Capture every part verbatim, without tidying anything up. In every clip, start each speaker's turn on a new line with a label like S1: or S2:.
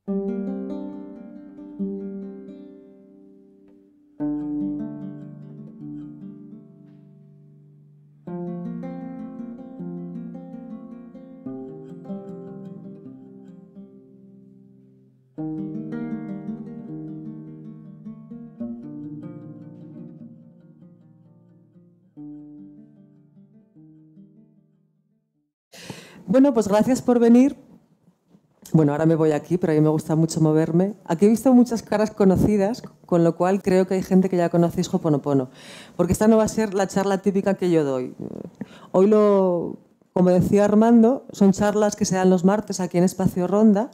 S1: Bueno, pues gracias por venir. Bueno, ahora me voy aquí, pero a mí me gusta mucho moverme. Aquí he visto muchas caras conocidas, con lo cual creo que hay gente que ya conocéis Ho'oponopono. Porque esta no va a ser la charla típica que yo doy. Hoy, lo, como decía Armando, son charlas que se dan los martes aquí en Espacio Ronda,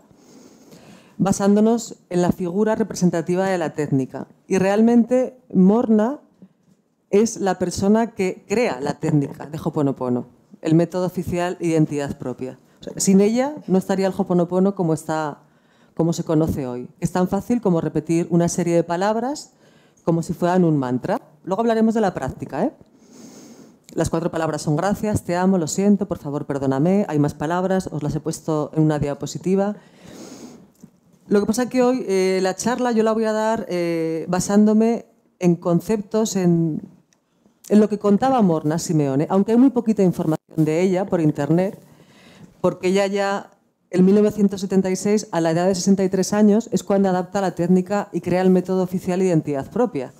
S1: basándonos en la figura representativa de la técnica. Y realmente Morna es la persona que crea la técnica de Ho'oponopono, el método oficial identidad propia. O sea, sin ella no estaría el Ho'oponopono como, está, como se conoce hoy. Es tan fácil como repetir una serie de palabras como si fueran un mantra. Luego hablaremos de la práctica, ¿eh? Las cuatro palabras son gracias, te amo, lo siento, por favor, perdóname. Hay más palabras, os las he puesto en una diapositiva. Lo que pasa es que hoy eh, la charla yo la voy a dar eh, basándome en conceptos, en, en lo que contaba Morna Simeone, aunque hay muy poquita información de ella por internet, porque ella ya en mil novecientos setenta y seis, a la edad de sesenta y tres años, es cuando adapta la técnica y crea el método oficial de identidad propia.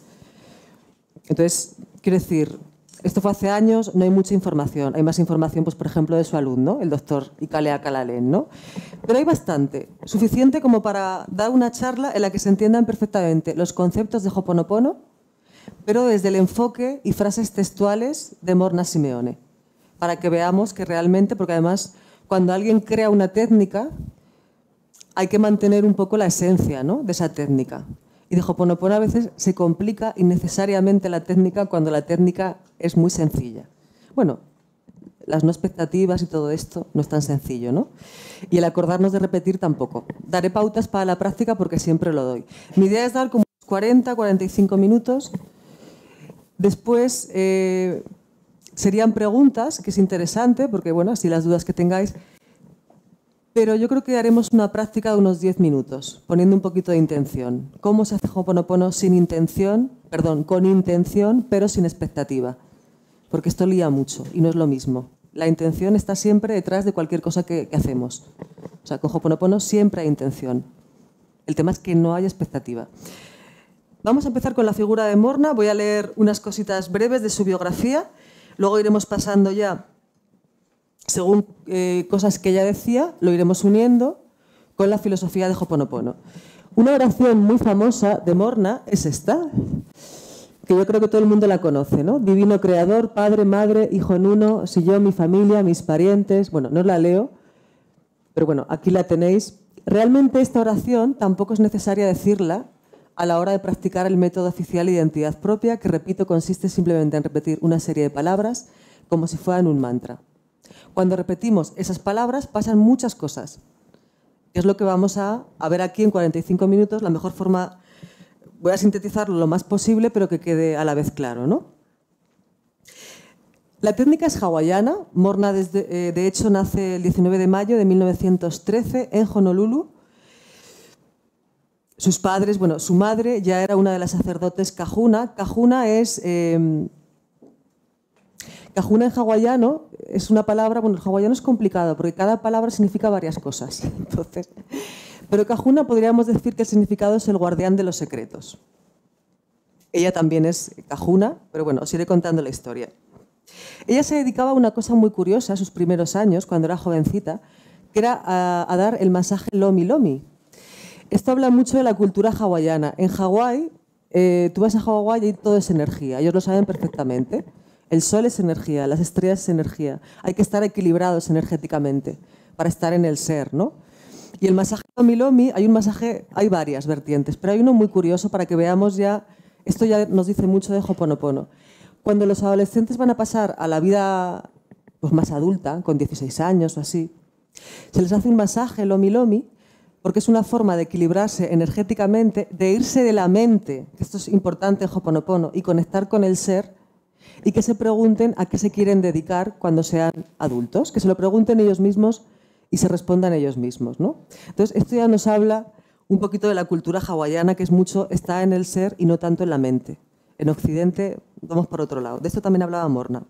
S1: Entonces, quiero decir, esto fue hace años, no hay mucha información. Hay más información, pues, por ejemplo, de su alumno, el doctor Ikalea Kalalen, ¿no? Pero hay bastante, suficiente como para dar una charla en la que se entiendan perfectamente los conceptos de Ho'oponopono, pero desde el enfoque y frases textuales de Morna Simeone, para que veamos que realmente, porque además cuando alguien crea una técnica, hay que mantener un poco la esencia, ¿no?, de esa técnica. Y de Ho'oponopono a veces se complica innecesariamente la técnica cuando la técnica es muy sencilla. Bueno, las no expectativas y todo esto no es tan sencillo, ¿no? Y el acordarnos de repetir tampoco. Daré pautas para la práctica porque siempre lo doy. Mi idea es dar como cuarenta, cuarenta y cinco minutos. Después eh, serían preguntas, que es interesante, porque bueno, así las dudas que tengáis. Pero yo creo que haremos una práctica de unos diez minutos, poniendo un poquito de intención. ¿Cómo se hace Ho'oponopono sin intención? Perdón, con intención, pero sin expectativa. Porque esto lía mucho y no es lo mismo. La intención está siempre detrás de cualquier cosa que, que hacemos. O sea, con Ho'oponopono siempre hay intención. El tema es que no hay expectativa. Vamos a empezar con la figura de Morna. Voy a leer unas cositas breves de su biografía. Luego iremos pasando ya, según eh, cosas que ella decía, lo iremos uniendo con la filosofía de Ho'oponopono. Una oración muy famosa de Morna es esta, que yo creo que todo el mundo la conoce, ¿no? Divino Creador, Padre, Madre, Hijo en uno, si yo, mi familia, mis parientes... Bueno, no la leo, pero bueno, aquí la tenéis. Realmente esta oración tampoco es necesaria decirla a la hora de practicar el método oficial de identidad propia, que, repito, consiste simplemente en repetir una serie de palabras como si fueran un mantra. Cuando repetimos esas palabras pasan muchas cosas, que es lo que vamos a, a ver aquí en cuarenta y cinco minutos. La mejor forma, voy a sintetizarlo lo más posible, pero que quede a la vez claro, ¿no? La técnica es hawaiana. Morna, desde, eh, de hecho, nace el diecinueve de mayo de mil novecientos trece en Honolulu. Sus padres, bueno, su madre ya era una de las sacerdotes kahuna. Kahuna es... Eh, Kahuna en hawaiano es una palabra, bueno, el hawaiano es complicado porque cada palabra significa varias cosas. Entonces, pero Kahuna podríamos decir que el significado es el guardián de los secretos. Ella también es kahuna, pero bueno, os iré contando la historia. Ella se dedicaba a una cosa muy curiosa a sus primeros años, cuando era jovencita, que era a, a dar el masaje Lomi Lomi. Esto habla mucho de la cultura hawaiana. En Hawái, eh, tú vas a Hawái y todo es energía, ellos lo saben perfectamente. El sol es energía, las estrellas es energía. Hay que estar equilibrados energéticamente para estar en el ser, ¿no? Y el masaje Lomi Lomi, hay un masaje, hay varias vertientes, pero hay uno muy curioso para que veamos ya, esto ya nos dice mucho de Ho'oponopono. Cuando los adolescentes van a pasar a la vida, pues, más adulta, con dieciséis años o así, se les hace un masaje Lomi Lomi porque es una forma de equilibrarse energéticamente, de irse de la mente, que esto es importante en Ho'oponopono, y conectar con el ser, y que se pregunten a qué se quieren dedicar cuando sean adultos, que se lo pregunten ellos mismos y se respondan ellos mismos, ¿no? Entonces, esto ya nos habla un poquito de la cultura hawaiana, que es mucho, está en el ser y no tanto en la mente. En Occidente vamos por otro lado. De esto también hablaba Morna.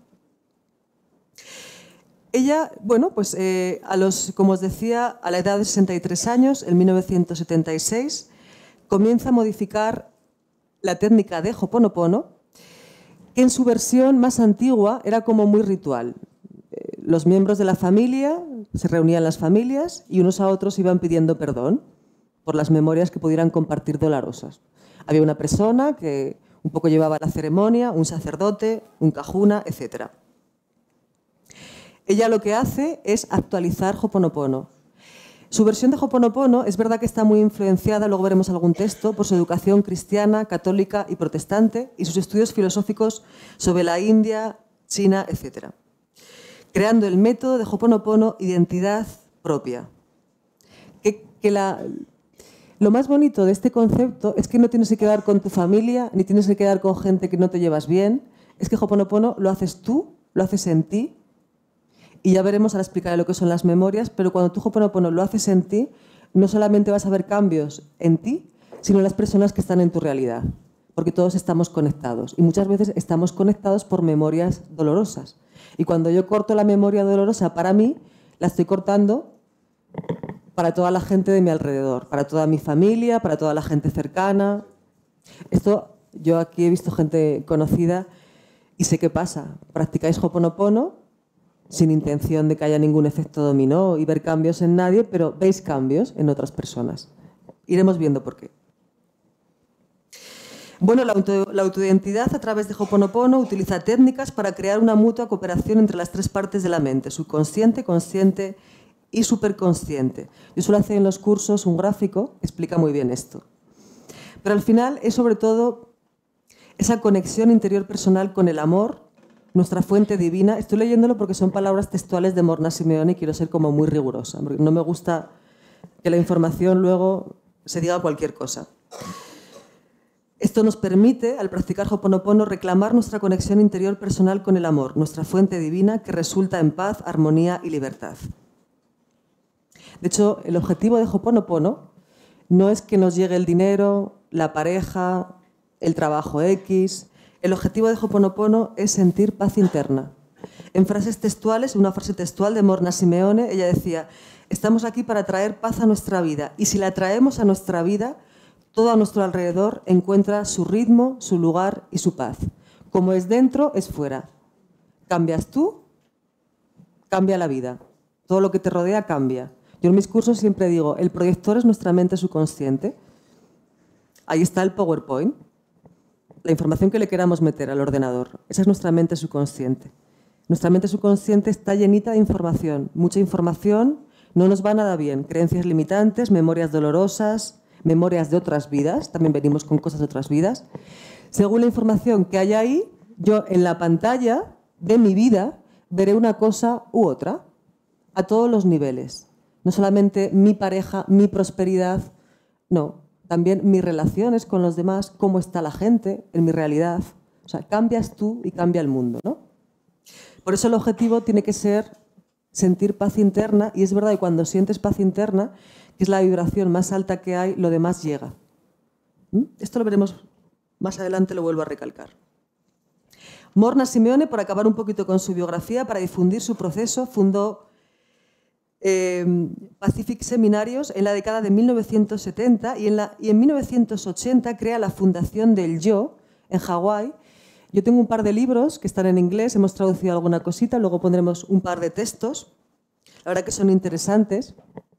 S1: Ella, bueno, pues eh, a los, como os decía, a la edad de sesenta y tres años, en mil novecientos setenta y seis, comienza a modificar la técnica de Ho'oponopono, que en su versión más antigua era como muy ritual. Eh, los miembros de la familia, se reunían las familias y unos a otros iban pidiendo perdón por las memorias que pudieran compartir dolorosas. Había una persona que un poco llevaba la ceremonia, un sacerdote, un kahuna, etcétera. Ella lo que hace es actualizar Ho'oponopono. Su versión de Ho'oponopono es verdad que está muy influenciada, luego veremos algún texto, por su educación cristiana, católica y protestante y sus estudios filosóficos sobre la India, China, etcétera, creando el método de Ho'oponopono identidad propia. Que, que la, lo más bonito de este concepto es que no tienes que quedar con tu familia, ni tienes que quedar con gente que no te llevas bien, es que Ho'oponopono lo haces tú, lo haces en ti. Y ya veremos, ahora explicaré lo que son las memorias, pero cuando tú Ho'oponopono lo haces en ti, no solamente vas a ver cambios en ti, sino en las personas que están en tu realidad, porque todos estamos conectados y muchas veces estamos conectados por memorias dolorosas. Y cuando yo corto la memoria dolorosa para mí, la estoy cortando para toda la gente de mi alrededor, para toda mi familia, para toda la gente cercana. Esto, yo aquí he visto gente conocida y sé qué pasa. Practicáis Ho'oponopono sin intención de que haya ningún efecto dominó y ver cambios en nadie, pero veis cambios en otras personas. Iremos viendo por qué. Bueno, la, auto, la autoidentidad a través de Ho'oponopono utiliza técnicas para crear una mutua cooperación entre las tres partes de la mente, subconsciente, consciente y superconsciente. Yo suelo hacer en los cursos un gráfico que explica muy bien esto. Pero al final es sobre todo esa conexión interior personal con el amor, nuestra fuente divina. Estoy leyéndolo porque son palabras textuales de Morna Simeone y quiero ser como muy rigurosa, porque no me gusta que la información luego se diga cualquier cosa. Esto nos permite, al practicar Ho'oponopono, reclamar nuestra conexión interior personal con el amor, nuestra fuente divina que resulta en paz, armonía y libertad. De hecho, el objetivo de Ho'oponopono no es que nos llegue el dinero, la pareja, el trabajo X. El objetivo de Ho'oponopono es sentir paz interna. En frases textuales, una frase textual de Morna Simeone, ella decía: estamos aquí para traer paz a nuestra vida y si la traemos a nuestra vida, todo a nuestro alrededor encuentra su ritmo, su lugar y su paz. Como es dentro, es fuera. Cambias tú, cambia la vida. Todo lo que te rodea cambia. Yo en mis cursos siempre digo, el proyector es nuestra mente subconsciente. Ahí está el PowerPoint. La información que le queramos meter al ordenador. Esa es nuestra mente subconsciente. Nuestra mente subconsciente está llenita de información. Mucha información, no nos va nada bien. Creencias limitantes, memorias dolorosas, memorias de otras vidas. También venimos con cosas de otras vidas. Según la información que hay ahí, yo en la pantalla de mi vida veré una cosa u otra. A todos los niveles. No solamente mi pareja, mi prosperidad. No. También mis relaciones con los demás, cómo está la gente en mi realidad. O sea, cambias tú y cambia el mundo, ¿no? Por eso el objetivo tiene que ser sentir paz interna, y es verdad que cuando sientes paz interna, que es la vibración más alta que hay, lo demás llega. ¿Mm? Esto lo veremos más adelante, lo vuelvo a recalcar. Morna Simeone, por acabar un poquito con su biografía, para difundir su proceso, fundó Eh, Pacific Seminarios en la década de mil novecientos setenta y en, la, y en mil novecientos ochenta crea la Fundación del Yo en Hawái. Yo tengo un par de libros que están en inglés, hemos traducido alguna cosita, luego pondremos un par de textos. La verdad que son interesantes.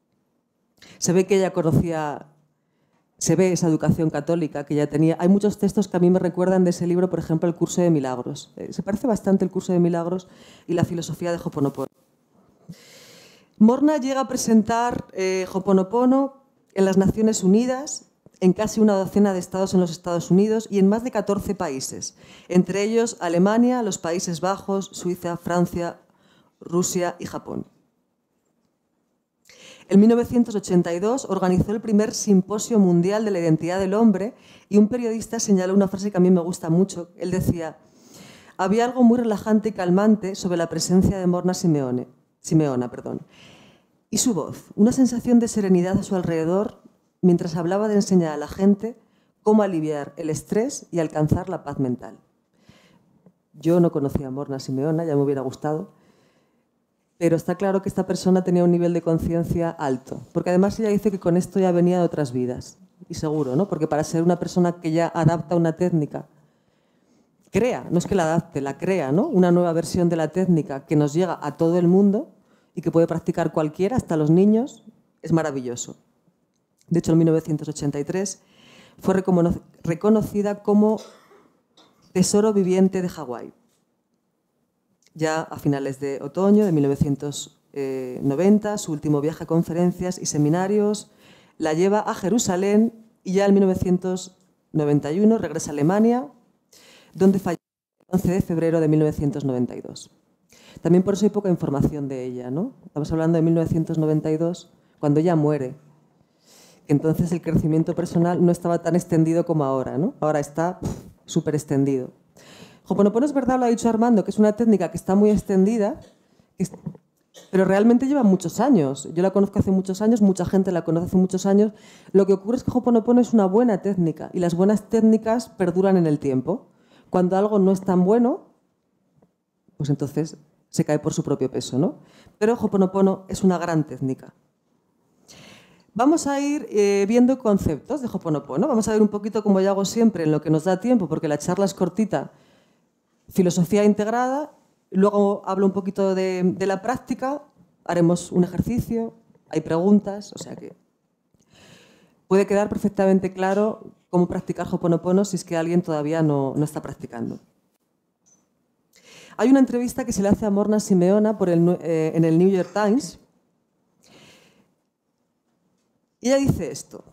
S1: Se ve que ella conocía, se ve esa educación católica que ella tenía. Hay muchos textos que a mí me recuerdan de ese libro, por ejemplo, el Curso de Milagros. Eh, se parece bastante el Curso de Milagros y la filosofía de Ho'oponopono. Morna llega a presentar eh, Ho'oponopono en las Naciones Unidas, en casi una docena de estados en los Estados Unidos y en más de catorce países, entre ellos Alemania, los Países Bajos, Suiza, Francia, Rusia y Japón. En mil novecientos ochenta y dos organizó el primer simposio mundial de la identidad del hombre y un periodista señaló una frase que a mí me gusta mucho. Él decía: había algo muy relajante y calmante sobre la presencia de Morna Simeone. Simeona, perdón. Y su voz, una sensación de serenidad a su alrededor mientras hablaba de enseñar a la gente cómo aliviar el estrés y alcanzar la paz mental. Yo no conocía a Morna Simeona, ya me hubiera gustado, pero está claro que esta persona tenía un nivel de conciencia alto, porque además ella dice que con esto ya venía de otras vidas, y seguro, ¿no? Porque para ser una persona que ya adapta una técnica, crea, no es que la adapte, la crea, ¿no? Una nueva versión de la técnica que nos llega a todo el mundo y que puede practicar cualquiera, hasta los niños, es maravilloso. De hecho, en mil novecientos ochenta y tres fue reconocida como Tesoro Viviente de Hawái. Ya a finales de otoño de mil novecientos noventa, su último viaje a conferencias y seminarios la lleva a Jerusalén y ya en mil novecientos noventa y uno regresa a Alemania, donde falleció el once de febrero de mil novecientos noventa y dos. También por eso hay poca información de ella, ¿no? Estamos hablando de mil novecientos noventa y dos, cuando ella muere. Entonces el crecimiento personal no estaba tan extendido como ahora, ¿no? Ahora está súper extendido. Ho'oponopono, es verdad, lo ha dicho Armando, que es una técnica que está muy extendida, pero realmente lleva muchos años. Yo la conozco hace muchos años, mucha gente la conoce hace muchos años. Lo que ocurre es que Ho'oponopono es una buena técnica y las buenas técnicas perduran en el tiempo. Cuando algo no es tan bueno, pues entonces se cae por su propio peso, ¿no? Pero Ho'oponopono es una gran técnica. Vamos a ir eh, viendo conceptos de Ho'oponopono. Vamos a ver un poquito, como yo hago siempre, en lo que nos da tiempo, porque la charla es cortita, filosofía integrada. Luego hablo un poquito de, de la práctica, haremos un ejercicio, hay preguntas, o sea que puede quedar perfectamente claro cómo practicar Ho'oponopono si es que alguien todavía no, no está practicando. Hay una entrevista que se le hace a Morna Simeona por el, eh, en el New York Times. Y ella dice esto: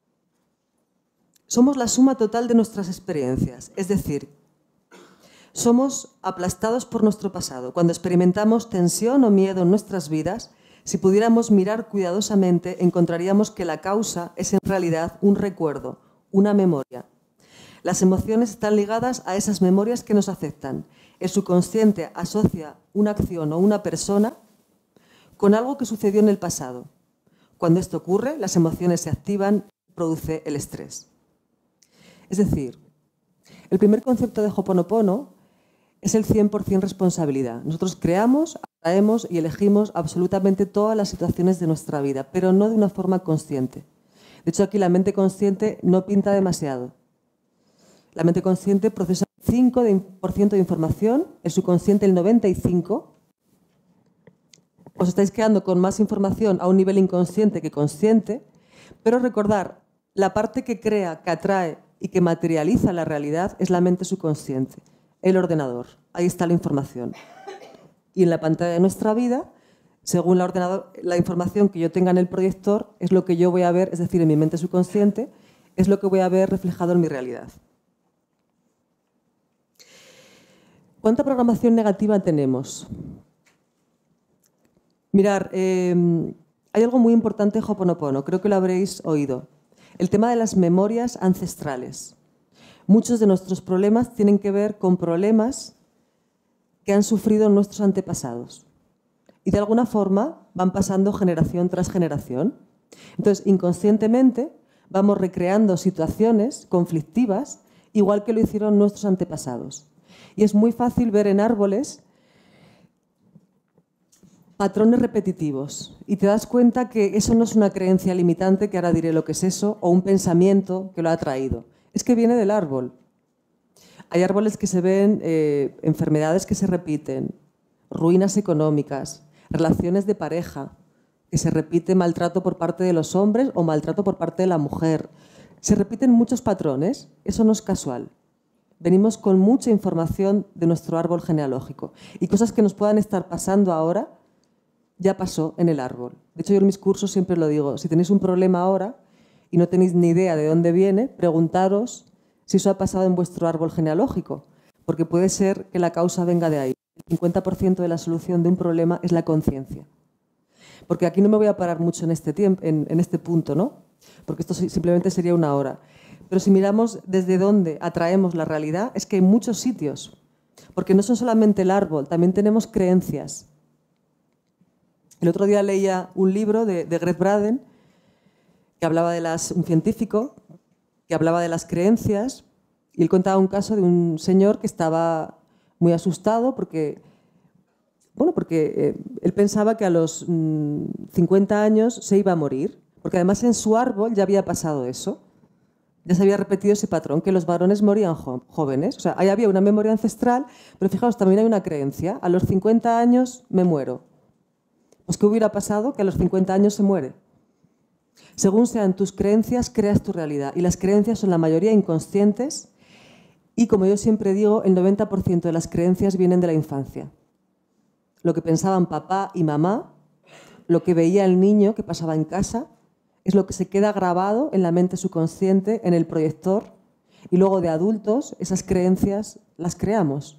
S1: somos la suma total de nuestras experiencias, es decir, somos aplastados por nuestro pasado. Cuando experimentamos tensión o miedo en nuestras vidas, si pudiéramos mirar cuidadosamente, encontraríamos que la causa es en realidad un recuerdo, una memoria. Las emociones están ligadas a esas memorias que nos afectan. El subconsciente asocia una acción o una persona con algo que sucedió en el pasado. Cuando esto ocurre, las emociones se activan y produce el estrés. Es decir, el primer concepto de Ho'oponopono es el cien por cien responsabilidad. Nosotros creamos, atraemos y elegimos absolutamente todas las situaciones de nuestra vida, pero no de una forma consciente. De hecho, aquí la mente consciente no pinta demasiado. La mente consciente procesa el cinco por ciento de información, el subconsciente el noventa y cinco por ciento. Os estáis quedando con más información a un nivel inconsciente que consciente, pero recordar, la parte que crea, que atrae y que materializa la realidad es la mente subconsciente, el ordenador. Ahí está la información. Y en la pantalla de nuestra vida, según la, ordenador, la información que yo tenga en el proyector, es lo que yo voy a ver, es decir, en mi mente subconsciente, es lo que voy a ver reflejado en mi realidad. ¿Cuánta programación negativa tenemos? Mirar, eh, hay algo muy importante en Ho'oponopono, creo que lo habréis oído. El tema de las memorias ancestrales. Muchos de nuestros problemas tienen que ver con problemas que han sufrido nuestros antepasados. Y de alguna forma van pasando generación tras generación. Entonces, inconscientemente, vamos recreando situaciones conflictivas igual que lo hicieron nuestros antepasados. Y es muy fácil ver en árboles patrones repetitivos y te das cuenta que eso no es una creencia limitante, que ahora diré lo que es eso, o un pensamiento que lo ha traído. Es que viene del árbol. Hay árboles que se ven, eh, enfermedades que se repiten, ruinas económicas, relaciones de pareja, que se repite maltrato por parte de los hombres o maltrato por parte de la mujer. Se repiten muchos patrones, eso no es casual. Venimos con mucha información de nuestro árbol genealógico y cosas que nos puedan estar pasando ahora ya pasó en el árbol. De hecho, yo en mis cursos siempre lo digo, si tenéis un problema ahora y no tenéis ni idea de dónde viene, preguntaros si eso ha pasado en vuestro árbol genealógico, porque puede ser que la causa venga de ahí. El cincuenta por ciento de la solución de un problema es la conciencia. Porque aquí no me voy a parar mucho en este, tiempo, en, en este punto, ¿no? Porque esto simplemente sería una hora. Pero si miramos desde dónde atraemos la realidad, es que hay muchos sitios. Porque no son solamente el árbol, también tenemos creencias. El otro día leía un libro de, de Greg Braden que hablaba de las, un científico que hablaba de las creencias, y él contaba un caso de un señor que estaba muy asustado porque, bueno, porque eh, él pensaba que a los mmm, cincuenta años se iba a morir, porque además en su árbol ya había pasado eso. Ya se había repetido ese patrón, que los varones morían jo jóvenes. O sea, ahí había una memoria ancestral, pero fijaos, también hay una creencia. A los cincuenta años me muero. Pues ¿qué hubiera pasado? Que a los cincuenta años se muere. Según sean tus creencias, creas tu realidad. Y las creencias son la mayoría inconscientes y, como yo siempre digo, el noventa por ciento de las creencias vienen de la infancia. Lo que pensaban papá y mamá, lo que veía el niño que pasaba en casa, es lo que se queda grabado en la mente subconsciente, en el proyector, y luego de adultos esas creencias las creamos.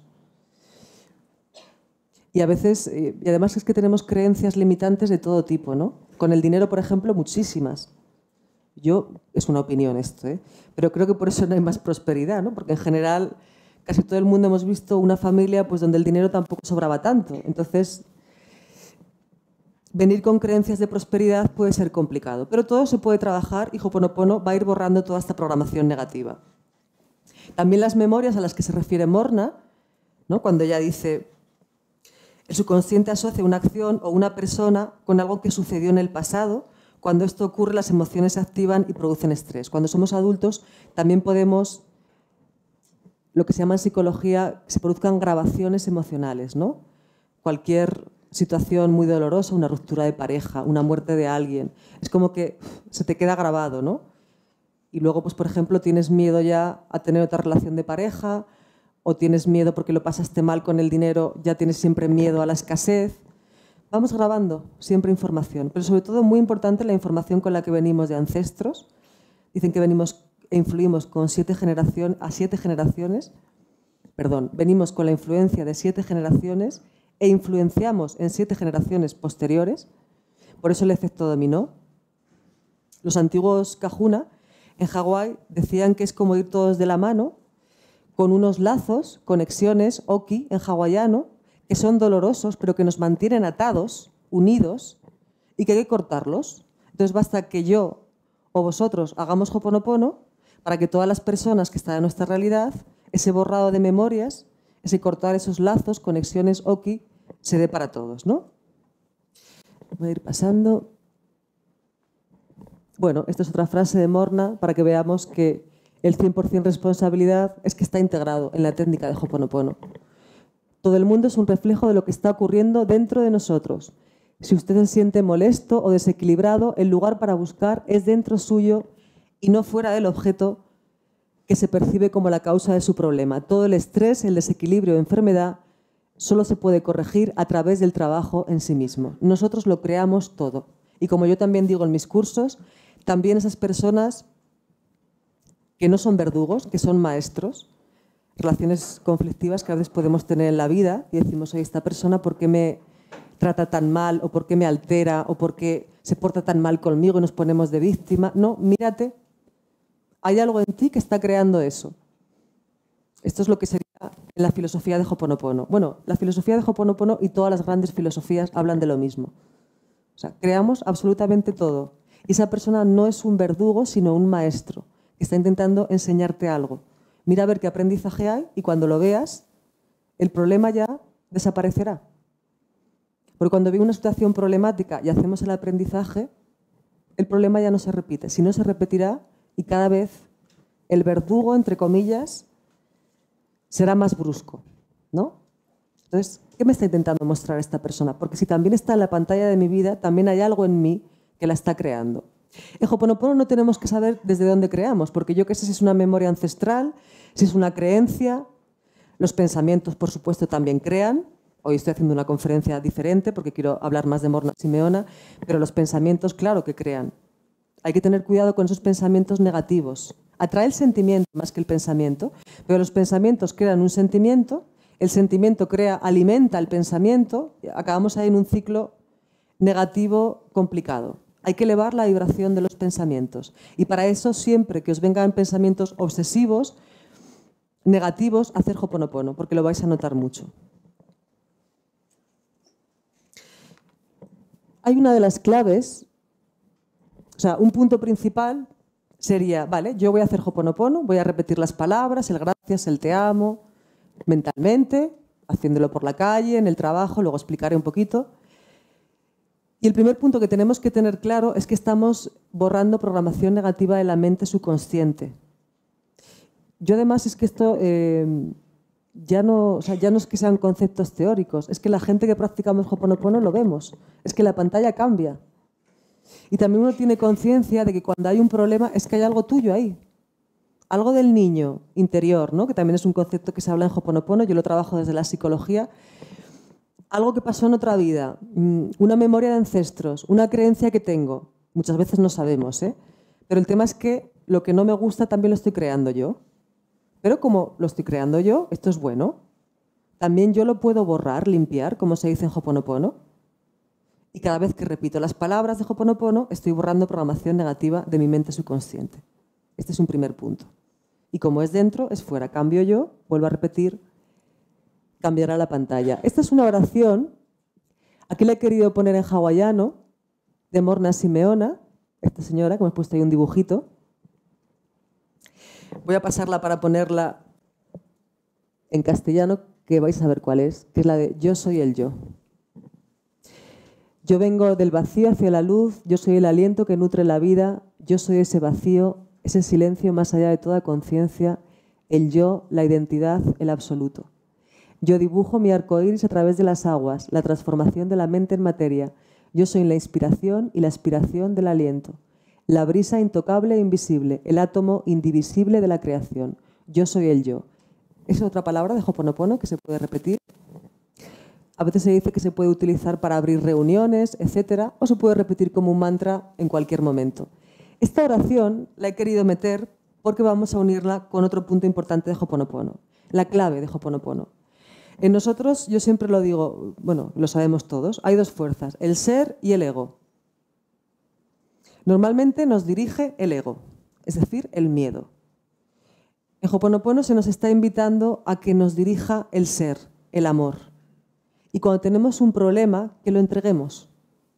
S1: Y a veces, y además es que tenemos creencias limitantes de todo tipo, ¿no? Con el dinero, por ejemplo, muchísimas. Yo, es una opinión esto, ¿eh? Pero creo que por eso no hay más prosperidad, ¿no? Porque en general casi todo el mundo hemos visto una familia pues, donde el dinero tampoco sobraba tanto. Entonces, venir con creencias de prosperidad puede ser complicado, pero todo se puede trabajar y Ho'oponopono va a ir borrando toda esta programación negativa. También las memorias a las que se refiere Morna, ¿no? Cuando ella dice, el subconsciente asocia una acción o una persona con algo que sucedió en el pasado. Cuando esto ocurre, las emociones se activan y producen estrés. Cuando somos adultos, también podemos, lo que se llama en psicología, que se produzcan grabaciones emocionales, ¿no? Cualquier situación muy dolorosa, una ruptura de pareja, una muerte de alguien, es como que uf, se te queda grabado, ¿no? Y luego, pues, por ejemplo, tienes miedo ya a tener otra relación de pareja, o tienes miedo porque lo pasaste mal con el dinero, ya tienes siempre miedo a la escasez. Vamos grabando siempre información, pero sobre todo muy importante la información con la que venimos de ancestros. Dicen que venimos e influimos con siete generaciones, a siete generaciones, perdón, venimos con la influencia de siete generaciones e influenciamos en siete generaciones posteriores, por eso el efecto dominó. Los antiguos Kahuna en Hawái decían que es como ir todos de la mano con unos lazos, conexiones, oki en hawaiano, que son dolorosos pero que nos mantienen atados, unidos, y que hay que cortarlos. Entonces basta que yo o vosotros hagamos Ho'oponopono para que todas las personas que están en nuestra realidad, ese borrado de memorias, ese cortar esos lazos, conexiones oki, se dé para todos, ¿no? Voy a ir pasando. Bueno, esta es otra frase de Morna para que veamos que el cien por cien responsabilidad es que está integrado en la técnica de Ho'oponopono. Todo el mundo es un reflejo de lo que está ocurriendo dentro de nosotros. Si usted se siente molesto o desequilibrado, el lugar para buscar es dentro suyo y no fuera del objeto que se percibe como la causa de su problema. Todo el estrés, el desequilibrio o enfermedad solo se puede corregir a través del trabajo en sí mismo. Nosotros lo creamos todo. Y como yo también digo en mis cursos, también esas personas que no son verdugos, que son maestros, relaciones conflictivas que a veces podemos tener en la vida y decimos, oye, esta persona, ¿por qué me trata tan mal? ¿O por qué me altera? ¿O por qué se porta tan mal conmigo y nos ponemos de víctima? No, mírate, hay algo en ti que está creando eso. Esto es lo que sería en la filosofía de Ho'oponopono. Bueno, la filosofía de Ho'oponopono y todas las grandes filosofías hablan de lo mismo. O sea, creamos absolutamente todo. Y esa persona no es un verdugo, sino un maestro que está intentando enseñarte algo. Mira a ver qué aprendizaje hay y cuando lo veas, el problema ya desaparecerá. Porque cuando viene una situación problemática y hacemos el aprendizaje, el problema ya no se repite. Si no, se repetirá y cada vez el verdugo, entre comillas, será más brusco, ¿no? Entonces, ¿qué me está intentando mostrar esta persona? Porque si también está en la pantalla de mi vida, también hay algo en mí que la está creando. En Ho'oponopono no tenemos que saber desde dónde creamos, porque yo qué sé si es una memoria ancestral, si es una creencia. Los pensamientos, por supuesto, también crean. Hoy estoy haciendo una conferencia diferente porque quiero hablar más de Morna Simeona, pero los pensamientos, claro que crean. Hay que tener cuidado con esos pensamientos negativos. Atrae el sentimiento más que el pensamiento, pero los pensamientos crean un sentimiento, el sentimiento crea, alimenta el pensamiento, y acabamos ahí en un ciclo negativo complicado. Hay que elevar la vibración de los pensamientos. Y para eso, siempre que os vengan pensamientos obsesivos, negativos, hacer Ho'oponopono, porque lo vais a notar mucho. Hay una de las claves O sea, un punto principal sería, vale, yo voy a hacer Ho'oponopono, voy a repetir las palabras, el gracias, el te amo, mentalmente, haciéndolo por la calle, en el trabajo, luego explicaré un poquito. Y el primer punto que tenemos que tener claro es que estamos borrando programación negativa de la mente subconsciente. Yo además es que esto eh, ya, no, o sea, ya no es que sean conceptos teóricos, es que la gente que practicamos Ho'oponopono lo vemos, es que la pantalla cambia. Y también uno tiene conciencia de que cuando hay un problema es que hay algo tuyo ahí. Algo del niño interior, ¿no? Que también es un concepto que se habla en Ho'oponopono, yo lo trabajo desde la psicología. Algo que pasó en otra vida, una memoria de ancestros, una creencia que tengo. Muchas veces no sabemos, ¿eh? Pero el tema es que lo que no me gusta también lo estoy creando yo. Pero como lo estoy creando yo, esto es bueno. También yo lo puedo borrar, limpiar, como se dice en Ho'oponopono. Y cada vez que repito las palabras de Ho'oponopono, estoy borrando programación negativa de mi mente subconsciente. Este es un primer punto. Y como es dentro, es fuera. Cambio yo, vuelvo a repetir, cambiará la pantalla. Esta es una oración, aquí la he querido poner en hawaiano, de Morna Simeona, esta señora, que me he puesto ahí un dibujito. Voy a pasarla para ponerla en castellano, que vais a ver cuál es, que es la de Yo soy el yo. Yo vengo del vacío hacia la luz, yo soy el aliento que nutre la vida, yo soy ese vacío, ese silencio más allá de toda conciencia, el yo, la identidad, el absoluto. Yo dibujo mi arco iris a través de las aguas, la transformación de la mente en materia. Yo soy la inspiración y la aspiración del aliento, la brisa intocable e invisible, el átomo indivisible de la creación. Yo soy el yo. Es otra palabra de Ho'oponopono que se puede repetir. A veces se dice que se puede utilizar para abrir reuniones, etcétera, o se puede repetir como un mantra en cualquier momento. Esta oración la he querido meter porque vamos a unirla con otro punto importante de Ho'oponopono, la clave de Ho'oponopono. En nosotros, yo siempre lo digo, bueno, lo sabemos todos, hay dos fuerzas, el ser y el ego. Normalmente nos dirige el ego, es decir, el miedo. En Ho'oponopono se nos está invitando a que nos dirija el ser, el amor. Y cuando tenemos un problema, que lo entreguemos.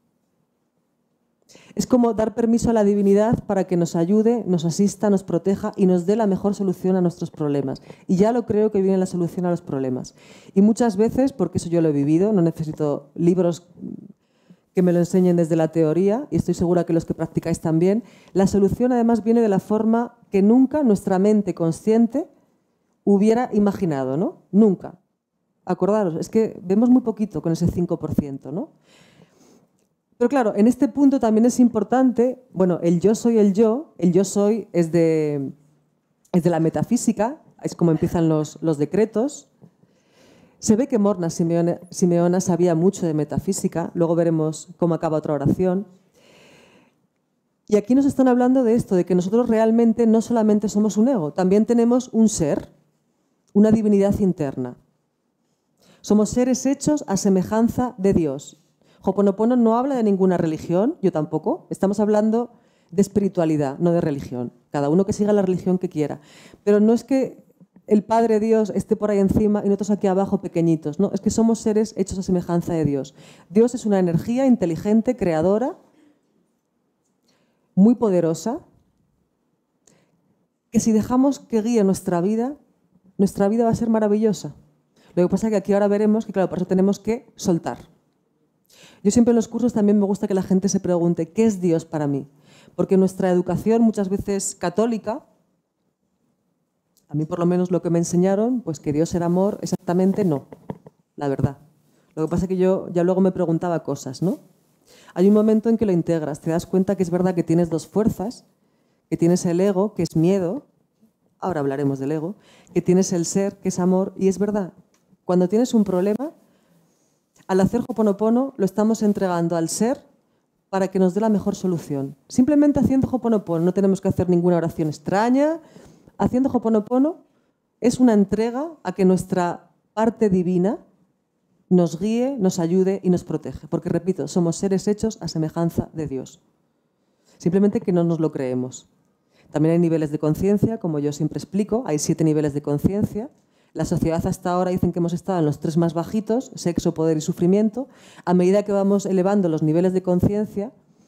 S1: Es como dar permiso a la divinidad para que nos ayude, nos asista, nos proteja y nos dé la mejor solución a nuestros problemas. Y ya lo creo que viene la solución a los problemas. Y muchas veces, porque eso yo lo he vivido, no necesito libros que me lo enseñen desde la teoría, y estoy segura que los que practicáis también, la solución además viene de la forma que nunca nuestra mente consciente hubiera imaginado, ¿no? Nunca. Acordaros, es que vemos muy poquito con ese cinco por ciento, ¿no? Pero claro, en este punto también es importante, bueno, el yo soy el yo, el yo soy es de, es de la metafísica, es como empiezan los, los decretos. Se ve que Morna Simeona, Simeona sabía mucho de metafísica, luego veremos cómo acaba otra oración. Y aquí nos están hablando de esto, de que nosotros realmente no solamente somos un ego, también tenemos un ser, una divinidad interna. Somos seres hechos a semejanza de Dios. Ho'oponopono no habla de ninguna religión, yo tampoco. Estamos hablando de espiritualidad, no de religión. Cada uno que siga la religión que quiera. Pero no es que el Padre Dios esté por ahí encima y nosotros aquí abajo pequeñitos. No, es que somos seres hechos a semejanza de Dios. Dios es una energía inteligente, creadora, muy poderosa, que si dejamos que guíe nuestra vida, nuestra vida va a ser maravillosa. Lo que pasa es que aquí ahora veremos que, claro, por eso tenemos que soltar. Yo siempre en los cursos también me gusta que la gente se pregunte, ¿qué es Dios para mí? Porque nuestra educación, muchas veces católica, a mí por lo menos lo que me enseñaron, pues que Dios era amor, exactamente no, la verdad. Lo que pasa es que yo ya luego me preguntaba cosas, ¿no? Hay un momento en que lo integras, te das cuenta que es verdad que tienes dos fuerzas, que tienes el ego, que es miedo, ahora hablaremos del ego, que tienes el ser, que es amor, y es verdad. Cuando tienes un problema, al hacer Ho'oponopono lo estamos entregando al ser para que nos dé la mejor solución. Simplemente haciendo Ho'oponopono, no tenemos que hacer ninguna oración extraña. Haciendo Ho'oponopono es una entrega a que nuestra parte divina nos guíe, nos ayude y nos protege. Porque, repito, somos seres hechos a semejanza de Dios. Simplemente que no nos lo creemos. También hay niveles de conciencia, como yo siempre explico, hay siete niveles de conciencia. La sociedad hasta ahora dicen que hemos estado en los tres más bajitos, sexo, poder y sufrimiento. A medida que vamos elevando los niveles de conciencia,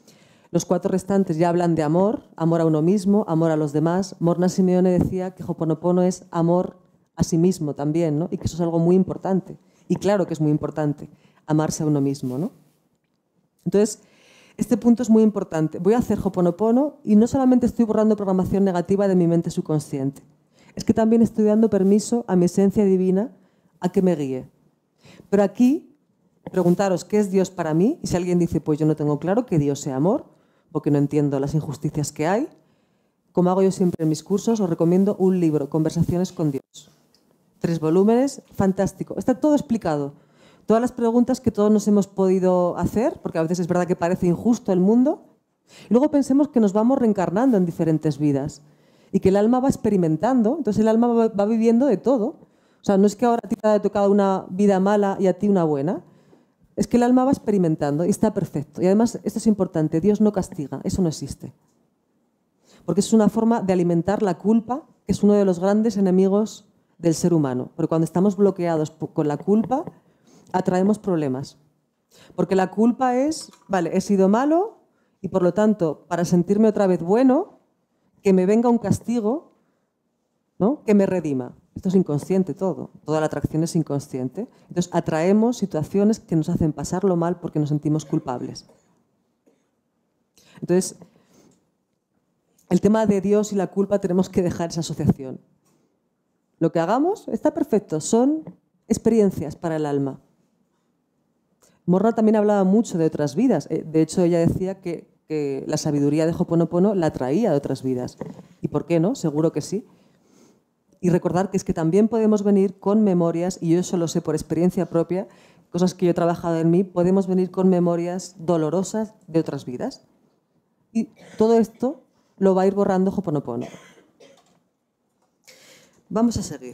S1: Los cuatro restantes ya hablan de amor, amor a uno mismo, amor a los demás. Morna Simeone decía que Ho'oponopono es amor a sí mismo también, ¿no? Y que eso es algo muy importante. Y claro que es muy importante, amarse a uno mismo, ¿no? Entonces, este punto es muy importante. Voy a hacer Ho'oponopono y no solamente estoy borrando programación negativa de mi mente subconsciente, es que también estoy dando permiso a mi esencia divina a que me guíe. Pero aquí, preguntaros qué es Dios para mí, y si alguien dice, pues yo no tengo claro que Dios sea amor, porque no entiendo las injusticias que hay, como hago yo siempre en mis cursos, os recomiendo un libro, Conversaciones con Dios. Tres volúmenes, fantástico. Está todo explicado. Todas las preguntas que todos nos hemos podido hacer, porque a veces es verdad que parece injusto el mundo, y luego pensemos que nos vamos reencarnando en diferentes vidas y que el alma va experimentando, entonces el alma va, va viviendo de todo. O sea, no es que ahora a ti te haya tocado una vida mala y a ti una buena, es que el alma va experimentando y está perfecto. Y además, esto es importante, Dios no castiga, eso no existe. Porque es una forma de alimentar la culpa, que es uno de los grandes enemigos del ser humano. Porque cuando estamos bloqueados con la culpa, atraemos problemas. Porque la culpa es, vale, he sido malo y por lo tanto, para sentirme otra vez bueno, que me venga un castigo, ¿no? Que me redima. Esto es inconsciente todo, toda la atracción es inconsciente. Entonces atraemos situaciones que nos hacen pasarlo mal porque nos sentimos culpables. Entonces, el tema de Dios y la culpa tenemos que dejar esa asociación. Lo que hagamos está perfecto, son experiencias para el alma. Morna también hablaba mucho de otras vidas. De hecho, ella decía que, que la sabiduría de Ho'oponopono la traía de otras vidas. ¿Y por qué no? Seguro que sí. Y recordar que es que también podemos venir con memorias, y yo eso lo sé por experiencia propia, cosas que yo he trabajado en mí, podemos venir con memorias dolorosas de otras vidas. Y todo esto lo va a ir borrando Ho'oponopono. Vamos a seguir.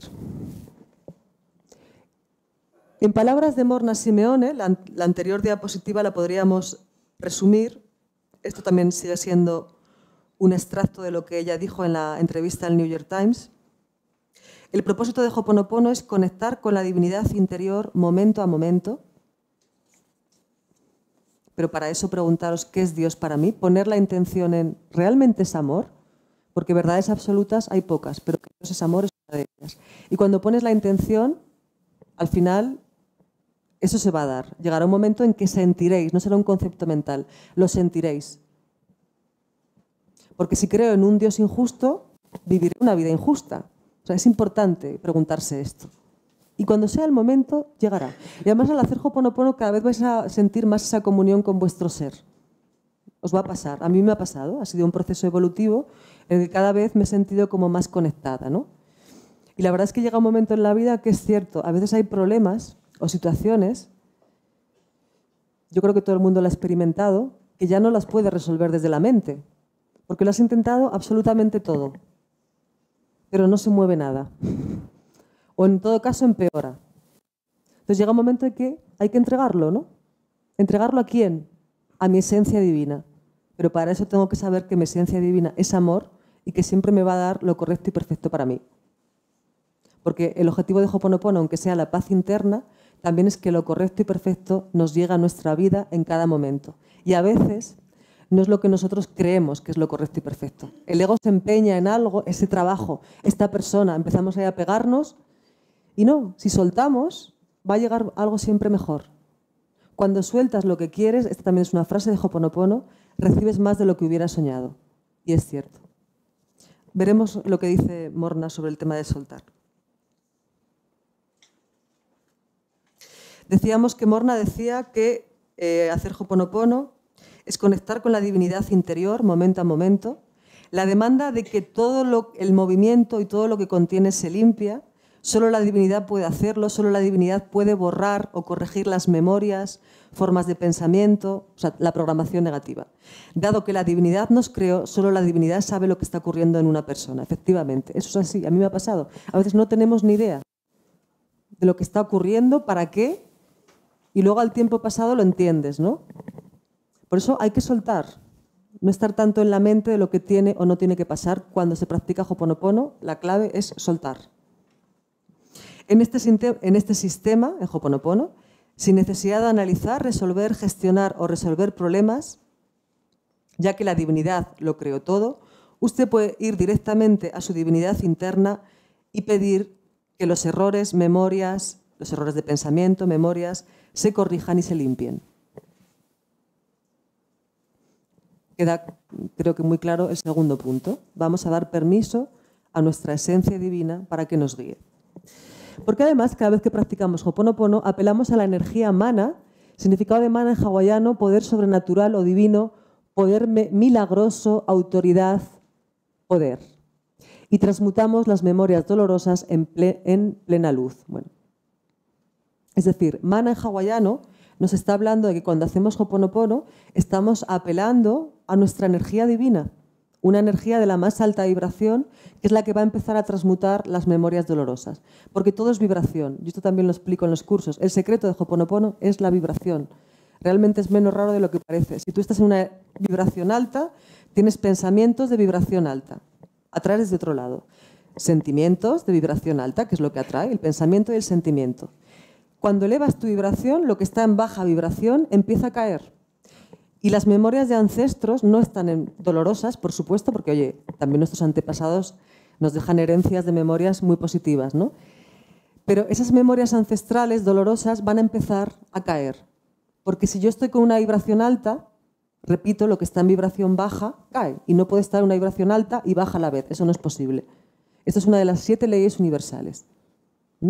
S1: En palabras de Morna Simeone, la, la anterior diapositiva la podríamos resumir. Esto también sigue siendo un extracto de lo que ella dijo en la entrevista al New York Times. El propósito de Ho'oponopono es conectar con la divinidad interior momento a momento. Pero para eso preguntaros qué es Dios para mí, poner la intención en ¿realmente es amor? Porque verdades absolutas hay pocas, pero que Dios es amor es una de ellas. Y cuando pones la intención, al final eso se va a dar. Llegará un momento en que sentiréis, no será un concepto mental, lo sentiréis. Porque si creo en un Dios injusto, viviré una vida injusta. O sea, es importante preguntarse esto. Y cuando sea el momento, llegará. Y además al hacer Ho'oponopono cada vez vais a sentir más esa comunión con vuestro ser. Os va a pasar. A mí me ha pasado. Ha sido un proceso evolutivo en el que cada vez me he sentido como más conectada, ¿no? Y la verdad es que llega un momento en la vida que es cierto. A veces hay problemas o situaciones, yo creo que todo el mundo lo ha experimentado, que ya no las puede resolver desde la mente. Porque lo has intentado absolutamente todo. Pero no se mueve nada. O en todo caso empeora. Entonces llega un momento en que hay que entregarlo, ¿no? ¿Entregarlo a quién? A mi esencia divina. Pero para eso tengo que saber que mi esencia divina es amor y que siempre me va a dar lo correcto y perfecto para mí. Porque el objetivo de Ho'oponopono, aunque sea la paz interna, también es que lo correcto y perfecto nos llega a nuestra vida en cada momento. Y a veces no es lo que nosotros creemos que es lo correcto y perfecto. El ego se empeña en algo, ese trabajo, esta persona, empezamos ahí a pegarnos y no, si soltamos va a llegar algo siempre mejor. Cuando sueltas lo que quieres, esta también es una frase de Ho'oponopono, recibes más de lo que hubieras soñado. Y es cierto. Veremos lo que dice Morna sobre el tema de soltar. Decíamos que Morna decía que eh, hacer Ho'oponopono es conectar con la divinidad interior momento a momento. La demanda de que todo lo, el movimiento y todo lo que contiene se limpia, solo la divinidad puede hacerlo, solo la divinidad puede borrar o corregir las memorias, formas de pensamiento, o sea, la programación negativa. Dado que la divinidad nos creó, solo la divinidad sabe lo que está ocurriendo en una persona. Efectivamente, eso es así, a mí me ha pasado. A veces no tenemos ni idea de lo que está ocurriendo, para qué, y luego al tiempo pasado lo entiendes, ¿no? Por eso hay que soltar, no estar tanto en la mente de lo que tiene o no tiene que pasar. Cuando se practica Ho'oponopono, la clave es soltar. En este, en este sistema, en Ho'oponopono, sin necesidad de analizar, resolver, gestionar o resolver problemas, Ya que la divinidad lo creó todo, usted puede ir directamente a su divinidad interna y pedir que los errores, memorias, los errores de pensamiento, memorias, se corrijan y se limpien. Queda, creo que muy claro, el segundo punto. Vamos a dar permiso a nuestra esencia divina para que nos guíe. Porque además, cada vez que practicamos Ho'oponopono, apelamos a la energía mana, significado de mana en hawaiano, poder sobrenatural o divino, poder milagroso, autoridad, poder. Y transmutamos las memorias dolorosas en, ple, en plena luz. Bueno. Es decir, mana en hawaiano nos está hablando de que cuando hacemos Ho'oponopono estamos apelando a nuestra energía divina, una energía de la más alta vibración, que es la que va a empezar a transmutar las memorias dolorosas. Porque todo es vibración. Yo esto también lo explico en los cursos. El secreto de Ho'oponopono es la vibración. Realmente es menos raro de lo que parece. Si tú estás en una vibración alta, tienes pensamientos de vibración alta. Atraes desde otro lado. Sentimientos de vibración alta, que es lo que atrae, el pensamiento y el sentimiento. Cuando elevas tu vibración, lo que está en baja vibración empieza a caer. Y las memorias de ancestros no están en dolorosas, por supuesto, porque, oye, también nuestros antepasados nos dejan herencias de memorias muy positivas, ¿no? Pero esas memorias ancestrales dolorosas van a empezar a caer. Porque si yo estoy con una vibración alta, repito, lo que está en vibración baja cae. Y no puede estar en una vibración alta y baja a la vez. Eso no es posible. Esto es una de las siete leyes universales. ¿Mm?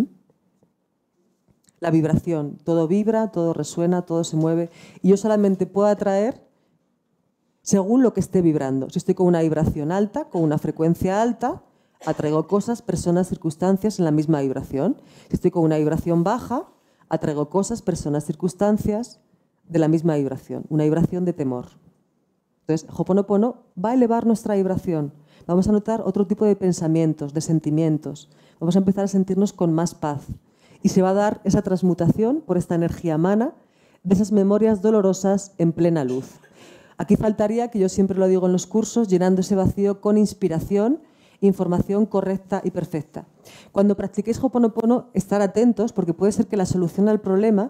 S1: La vibración. Todo vibra, todo resuena, todo se mueve. Y yo solamente puedo atraer según lo que esté vibrando. Si estoy con una vibración alta, con una frecuencia alta, atraigo cosas, personas, circunstancias en la misma vibración. Si estoy con una vibración baja, atraigo cosas, personas, circunstancias de la misma vibración. Una vibración de temor. Entonces, Ho'oponopono va a elevar nuestra vibración. Vamos a notar otro tipo de pensamientos, de sentimientos. Vamos a empezar a sentirnos con más paz. Y se va a dar esa transmutación por esta energía mana de esas memorias dolorosas en plena luz. Aquí faltaría, que yo siempre lo digo en los cursos, llenando ese vacío con inspiración, información correcta y perfecta. Cuando practiquéis Ho'oponopono, estar atentos, porque puede ser que la solución al problema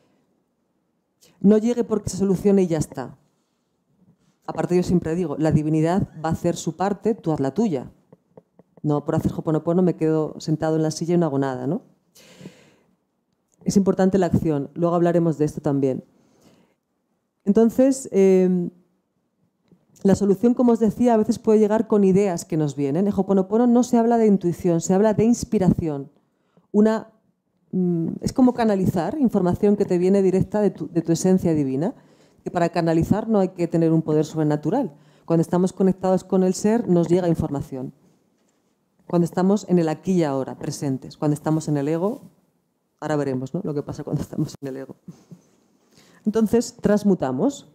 S1: no llegue porque se solucione y ya está. Aparte, yo siempre digo, la divinidad va a hacer su parte, tú haz la tuya. No por hacer Ho'oponopono me quedo sentado en la silla y no hago nada, ¿no? Es importante la acción. Luego hablaremos de esto también. Entonces, eh, la solución, como os decía, a veces puede llegar con ideas que nos vienen. En Ho'oponopono no se habla de intuición, se habla de inspiración. Una, mm, es como canalizar información que te viene directa de tu, de tu esencia divina. Que para canalizar no hay que tener un poder sobrenatural. Cuando estamos conectados con el ser, nos llega información. Cuando estamos en el aquí y ahora, presentes. Cuando estamos en el ego, ahora veremos, ¿no?, lo que pasa cuando estamos en el ego. Entonces, transmutamos.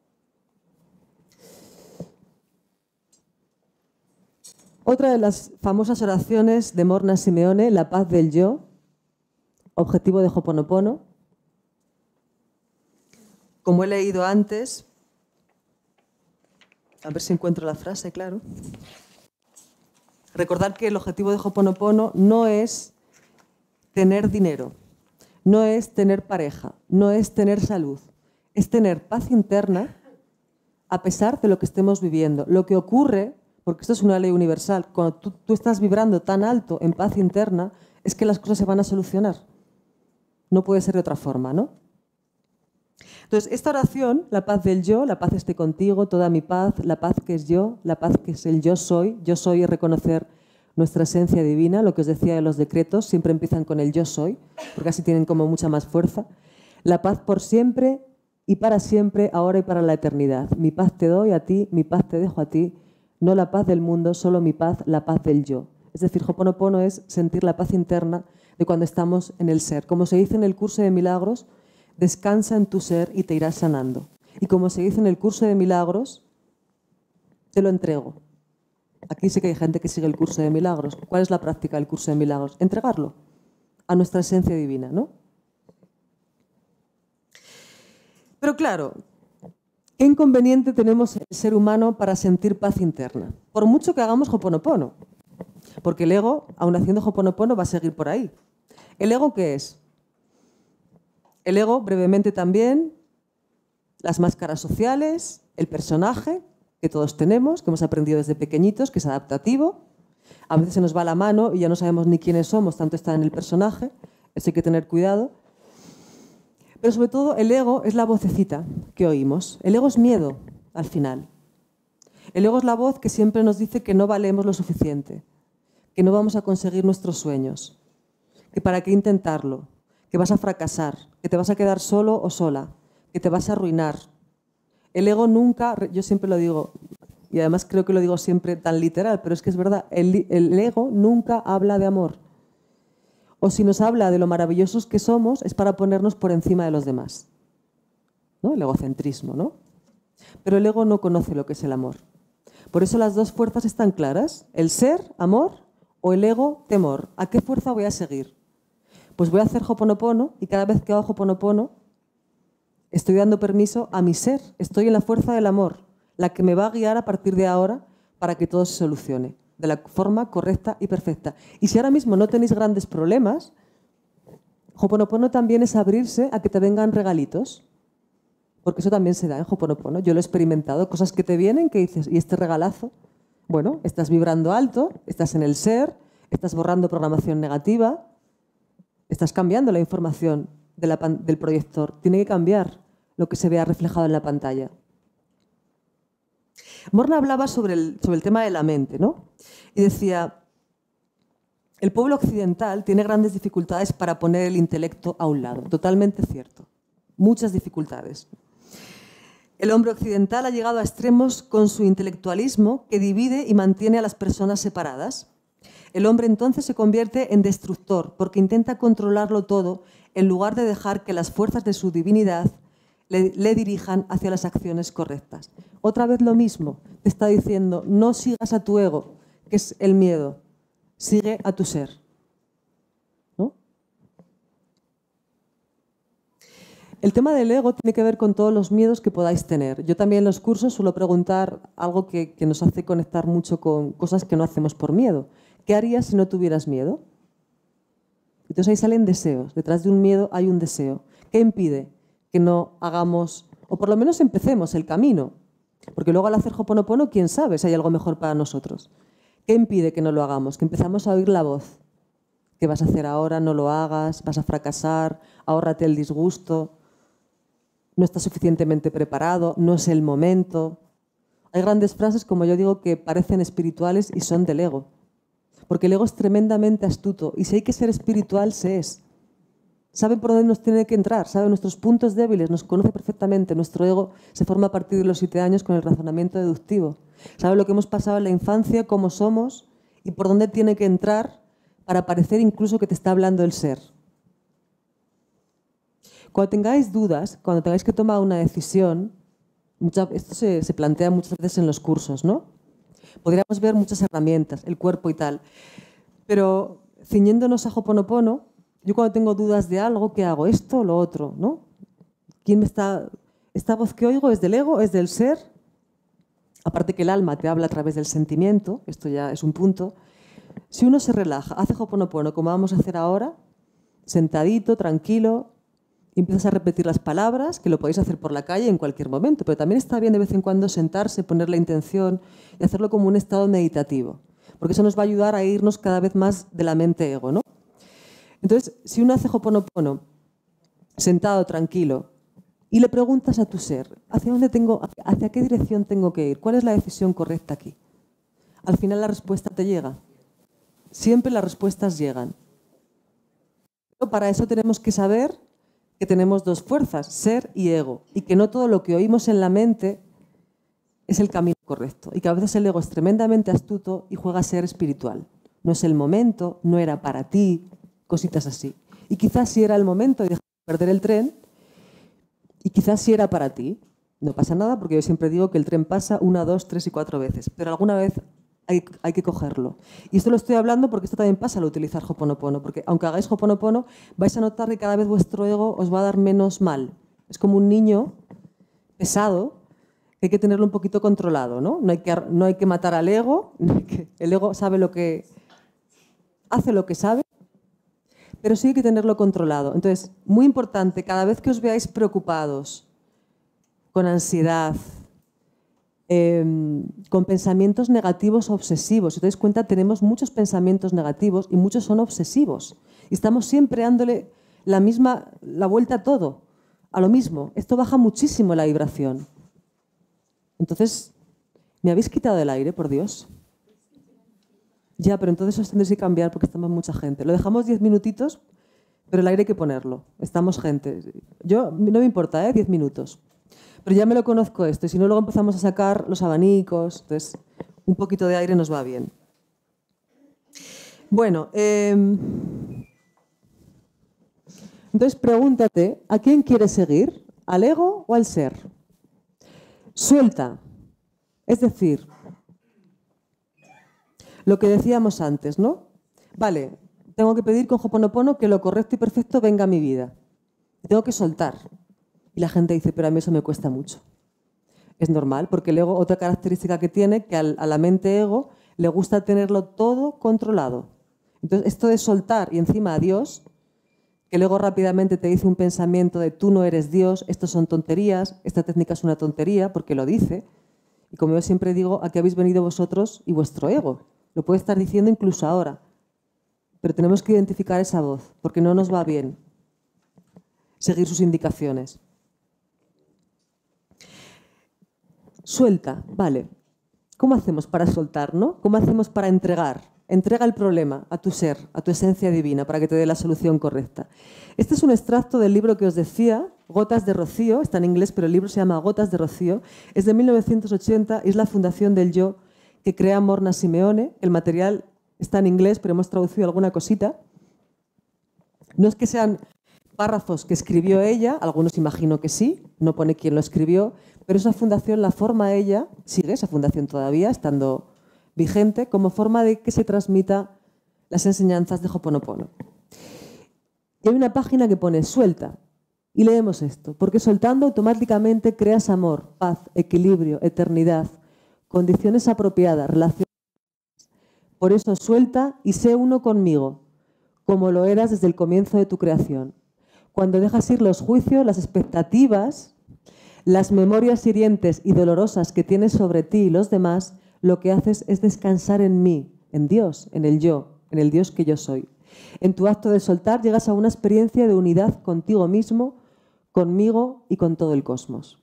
S1: Otra de las famosas oraciones de Morna Simeone, la paz del yo, objetivo de Ho'oponopono. Como he leído antes, a ver si encuentro la frase, claro. Recordar que el objetivo de Ho'oponopono no es tener dinero, no es tener pareja, no es tener salud, es tener paz interna a pesar de lo que estemos viviendo. Lo que ocurre, porque esto es una ley universal, cuando tú, tú estás vibrando tan alto en paz interna, es que las cosas se van a solucionar. No puede ser de otra forma, ¿no? Entonces, esta oración, la paz del yo, la paz esté contigo, toda mi paz, la paz que es yo, la paz que es el yo soy, yo soy es reconocer nuestra esencia divina, lo que os decía de los decretos, siempre empiezan con el yo soy, porque así tienen como mucha más fuerza. La paz por siempre y para siempre, ahora y para la eternidad. Mi paz te doy a ti, mi paz te dejo a ti, no la paz del mundo, solo mi paz, la paz del yo. Es decir, Ho'oponopono es sentir la paz interna de cuando estamos en el ser. Como se dice en el curso de milagros, descansa en tu ser y te irás sanando. Y como se dice en el curso de milagros, te lo entrego. Aquí sí que hay gente que sigue el curso de milagros. ¿Cuál es la práctica del curso de milagros? Entregarlo a nuestra esencia divina, ¿no? Pero claro, ¿qué inconveniente tenemos el ser humano para sentir paz interna? Por mucho que hagamos Ho'oponopono. Porque el ego, aun haciendo Ho'oponopono, va a seguir por ahí. ¿El ego qué es? El ego, brevemente también, las máscaras sociales, el personaje que todos tenemos, que hemos aprendido desde pequeñitos, que es adaptativo. A veces se nos va la mano y ya no sabemos ni quiénes somos, tanto está en el personaje. Eso hay que tener cuidado. Pero sobre todo el ego es la vocecita que oímos. El ego es miedo, al final. El ego es la voz que siempre nos dice que no valemos lo suficiente, que no vamos a conseguir nuestros sueños, que para qué intentarlo, que vas a fracasar, que te vas a quedar solo o sola, que te vas a arruinar. El ego nunca, yo siempre lo digo, y además creo que lo digo siempre tan literal, pero es que es verdad, el, el ego nunca habla de amor. O si nos habla de lo maravillosos que somos, es para ponernos por encima de los demás. ¿No? El egocentrismo, ¿no? Pero el ego no conoce lo que es el amor. Por eso las dos fuerzas están claras. El ser, amor, o el ego, temor. ¿A qué fuerza voy a seguir? Pues voy a hacer Ho'oponopono y cada vez que hago Ho'oponopono estoy dando permiso a mi ser. Estoy en la fuerza del amor, la que me va a guiar a partir de ahora para que todo se solucione de la forma correcta y perfecta. Y si ahora mismo no tenéis grandes problemas, Ho'oponopono también es abrirse a que te vengan regalitos. Porque eso también se da en Ho'oponopono. Yo lo he experimentado. Cosas que te vienen que dices, ¿y este regalazo? Bueno, estás vibrando alto, estás en el ser, estás borrando programación negativa, estás cambiando la información de la del proyector. Tiene que cambiar lo que se vea reflejado en la pantalla. Morna hablaba sobre el, sobre el tema de la mente, ¿no? Y decía, el pueblo occidental tiene grandes dificultades para poner el intelecto a un lado. Totalmente cierto. Muchas dificultades. El hombre occidental ha llegado a extremos con su intelectualismo que divide y mantiene a las personas separadas. El hombre entonces se convierte en destructor porque intenta controlarlo todo en lugar de dejar que las fuerzas de su divinidad le, le dirijan hacia las acciones correctas. Otra vez lo mismo, te está diciendo, no sigas a tu ego, que es el miedo, sigue a tu ser. ¿No? El tema del ego tiene que ver con todos los miedos que podáis tener. Yo también en los cursos suelo preguntar algo que, que nos hace conectar mucho con cosas que no hacemos por miedo. ¿Qué harías si no tuvieras miedo? Entonces ahí salen deseos. Detrás de un miedo hay un deseo. ¿Qué impide que no hagamos, o por lo menos empecemos el camino? Porque luego al hacer Ho'oponopono, quién sabe si hay algo mejor para nosotros. ¿Qué impide que no lo hagamos? Que empezamos a oír la voz. ¿Qué vas a hacer ahora? No lo hagas, vas a fracasar, ahórrate el disgusto, no estás suficientemente preparado, no es el momento. Hay grandes frases, como yo digo, que parecen espirituales y son del ego. Porque el ego es tremendamente astuto y si hay que ser espiritual, se es. Sabe por dónde nos tiene que entrar, sabe nuestros puntos débiles, nos conoce perfectamente. Nuestro ego se forma a partir de los siete años con el razonamiento deductivo. Sabe lo que hemos pasado en la infancia, cómo somos y por dónde tiene que entrar para parecer incluso que te está hablando el ser. Cuando tengáis dudas, cuando tengáis que tomar una decisión, mucha, esto se, se plantea muchas veces en los cursos, ¿no? Podríamos ver muchas herramientas, el cuerpo y tal. Pero ciñéndonos a Ho'oponopono, yo cuando tengo dudas de algo, ¿qué hago? ¿Esto o lo otro? ¿No? ¿Quién me está...? ¿Esta voz que oigo es del ego? ¿Es del ser? Aparte que el alma te habla a través del sentimiento, esto ya es un punto. Si uno se relaja, hace Ho'oponopono como vamos a hacer ahora, sentadito, tranquilo, y empiezas a repetir las palabras, que lo podéis hacer por la calle en cualquier momento, pero también está bien de vez en cuando sentarse, poner la intención y hacerlo como un estado meditativo, porque eso nos va a ayudar a irnos cada vez más de la mente ego, ¿no? Entonces, si uno hace Ho'oponopono sentado, tranquilo, y le preguntas a tu ser, ¿hacia dónde tengo, hacia qué dirección tengo que ir? ¿Cuál es la decisión correcta aquí? Al final la respuesta te llega. Siempre las respuestas llegan. Pero para eso tenemos que saber que tenemos dos fuerzas, ser y ego, y que no todo lo que oímos en la mente es el camino correcto, y que a veces el ego es tremendamente astuto y juega a ser espiritual. No es el momento, no era para ti, cositas así. Y quizás sí era el momento de dejar de perder el tren, y quizás sí era para ti. No pasa nada, porque yo siempre digo que el tren pasa una, dos, tres y cuatro veces, pero alguna vez hay, hay que cogerlo. Y esto lo estoy hablando porque esto también pasa al utilizar Ho'oponopono, porque aunque hagáis Ho'oponopono, vais a notar que cada vez vuestro ego os va a dar menos mal. Es como un niño pesado, que hay que tenerlo un poquito controlado, ¿no? No hay que, no hay que matar al ego, no hay que, el ego sabe lo que... hace lo que sabe, pero sí hay que tenerlo controlado. Entonces, muy importante, cada vez que os veáis preocupados, con ansiedad, eh, con pensamientos negativos obsesivos. Si te das cuenta, tenemos muchos pensamientos negativos y muchos son obsesivos. Y estamos siempre dándole la misma, la vuelta a todo, a lo mismo. Esto baja muchísimo la vibración. Entonces, ¿me habéis quitado el aire, por Dios? Ya, pero entonces os tendréis que cambiar porque estamos mucha gente. Lo dejamos diez minutitos, pero el aire hay que ponerlo. Estamos gente. Yo, no me importa, ¿eh? diez minutos. Pero ya me lo conozco esto, y si no, luego empezamos a sacar los abanicos. Entonces, un poquito de aire nos va bien. Bueno, eh, entonces pregúntate, ¿a quién quieres seguir? ¿Al ego o al ser? Suelta. Es decir, lo que decíamos antes, ¿no? Vale, tengo que pedir con Ho'oponopono que lo correcto y perfecto venga a mi vida. Tengo que soltar. Y la gente dice, pero a mí eso me cuesta mucho. Es normal, porque el ego, otra característica que tiene, que a la mente ego le gusta tenerlo todo controlado. Entonces, esto de soltar y encima a Dios, que luego rápidamente te dice un pensamiento de tú no eres Dios, esto son tonterías, esta técnica es una tontería, porque lo dice. Y como yo siempre digo, ¿a qué habéis venido vosotros y vuestro ego? Lo puede estar diciendo incluso ahora. Pero tenemos que identificar esa voz, porque no nos va bien seguir sus indicaciones. Suelta, vale. ¿Cómo hacemos para soltar, no? ¿Cómo hacemos para entregar? Entrega el problema a tu ser, a tu esencia divina, para que te dé la solución correcta. Este es un extracto del libro que os decía, Gotas de Rocío, está en inglés, pero el libro se llama Gotas de Rocío. Es de mil novecientos ochenta y es la fundación del yo que crea Morna Simeone. El material está en inglés, pero hemos traducido alguna cosita. No es que sean párrafos que escribió ella, algunos imagino que sí, no pone quién lo escribió, pero esa fundación la forma ella, sigue esa fundación todavía, estando vigente, como forma de que se transmita las enseñanzas de Ho'oponopono. Y hay una página que pone suelta, y leemos esto, porque soltando automáticamente creas amor, paz, equilibrio, eternidad, condiciones apropiadas, relaciones. Por eso suelta y sé uno conmigo, como lo eras desde el comienzo de tu creación. Cuando dejas ir los juicios, las expectativas, las memorias hirientes y dolorosas que tienes sobre ti y los demás, lo que haces es descansar en mí, en Dios, en el yo, en el Dios que yo soy. En tu acto de soltar llegas a una experiencia de unidad contigo mismo, conmigo y con todo el cosmos.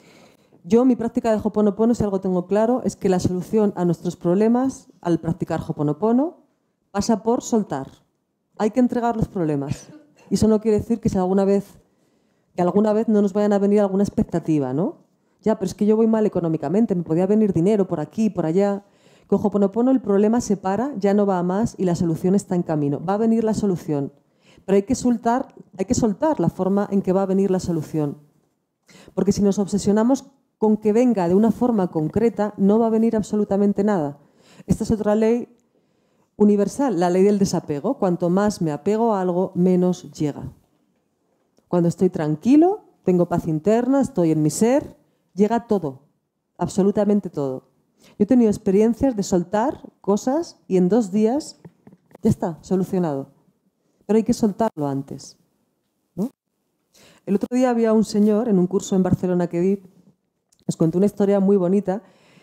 S1: Yo, mi práctica de Ho'oponopono, si algo tengo claro, es que la solución a nuestros problemas al practicar Ho'oponopono pasa por soltar. Hay que entregar los problemas. Y eso no quiere decir que si alguna vez, que alguna vez no nos vayan a venir alguna expectativa, ¿no? Ya, pero es que yo voy mal económicamente, me podía venir dinero por aquí, por allá. Con Ho'oponopono el problema se para, ya no va a más y la solución está en camino. Va a venir la solución, pero hay que soltar, hay que soltar la forma en que va a venir la solución. Porque si nos obsesionamos con que venga de una forma concreta, no va a venir absolutamente nada. Esta es otra ley universal, la ley del desapego. Cuanto más me apego a algo, menos llega. Cuando estoy tranquilo, tengo paz interna, estoy en mi ser, llega todo, absolutamente todo. Yo he tenido experiencias de soltar cosas y en dos días ya está, solucionado. Pero hay que soltarlo antes, ¿no? El otro día había un señor en un curso en Barcelona que di, nos contó una historia muy bonita.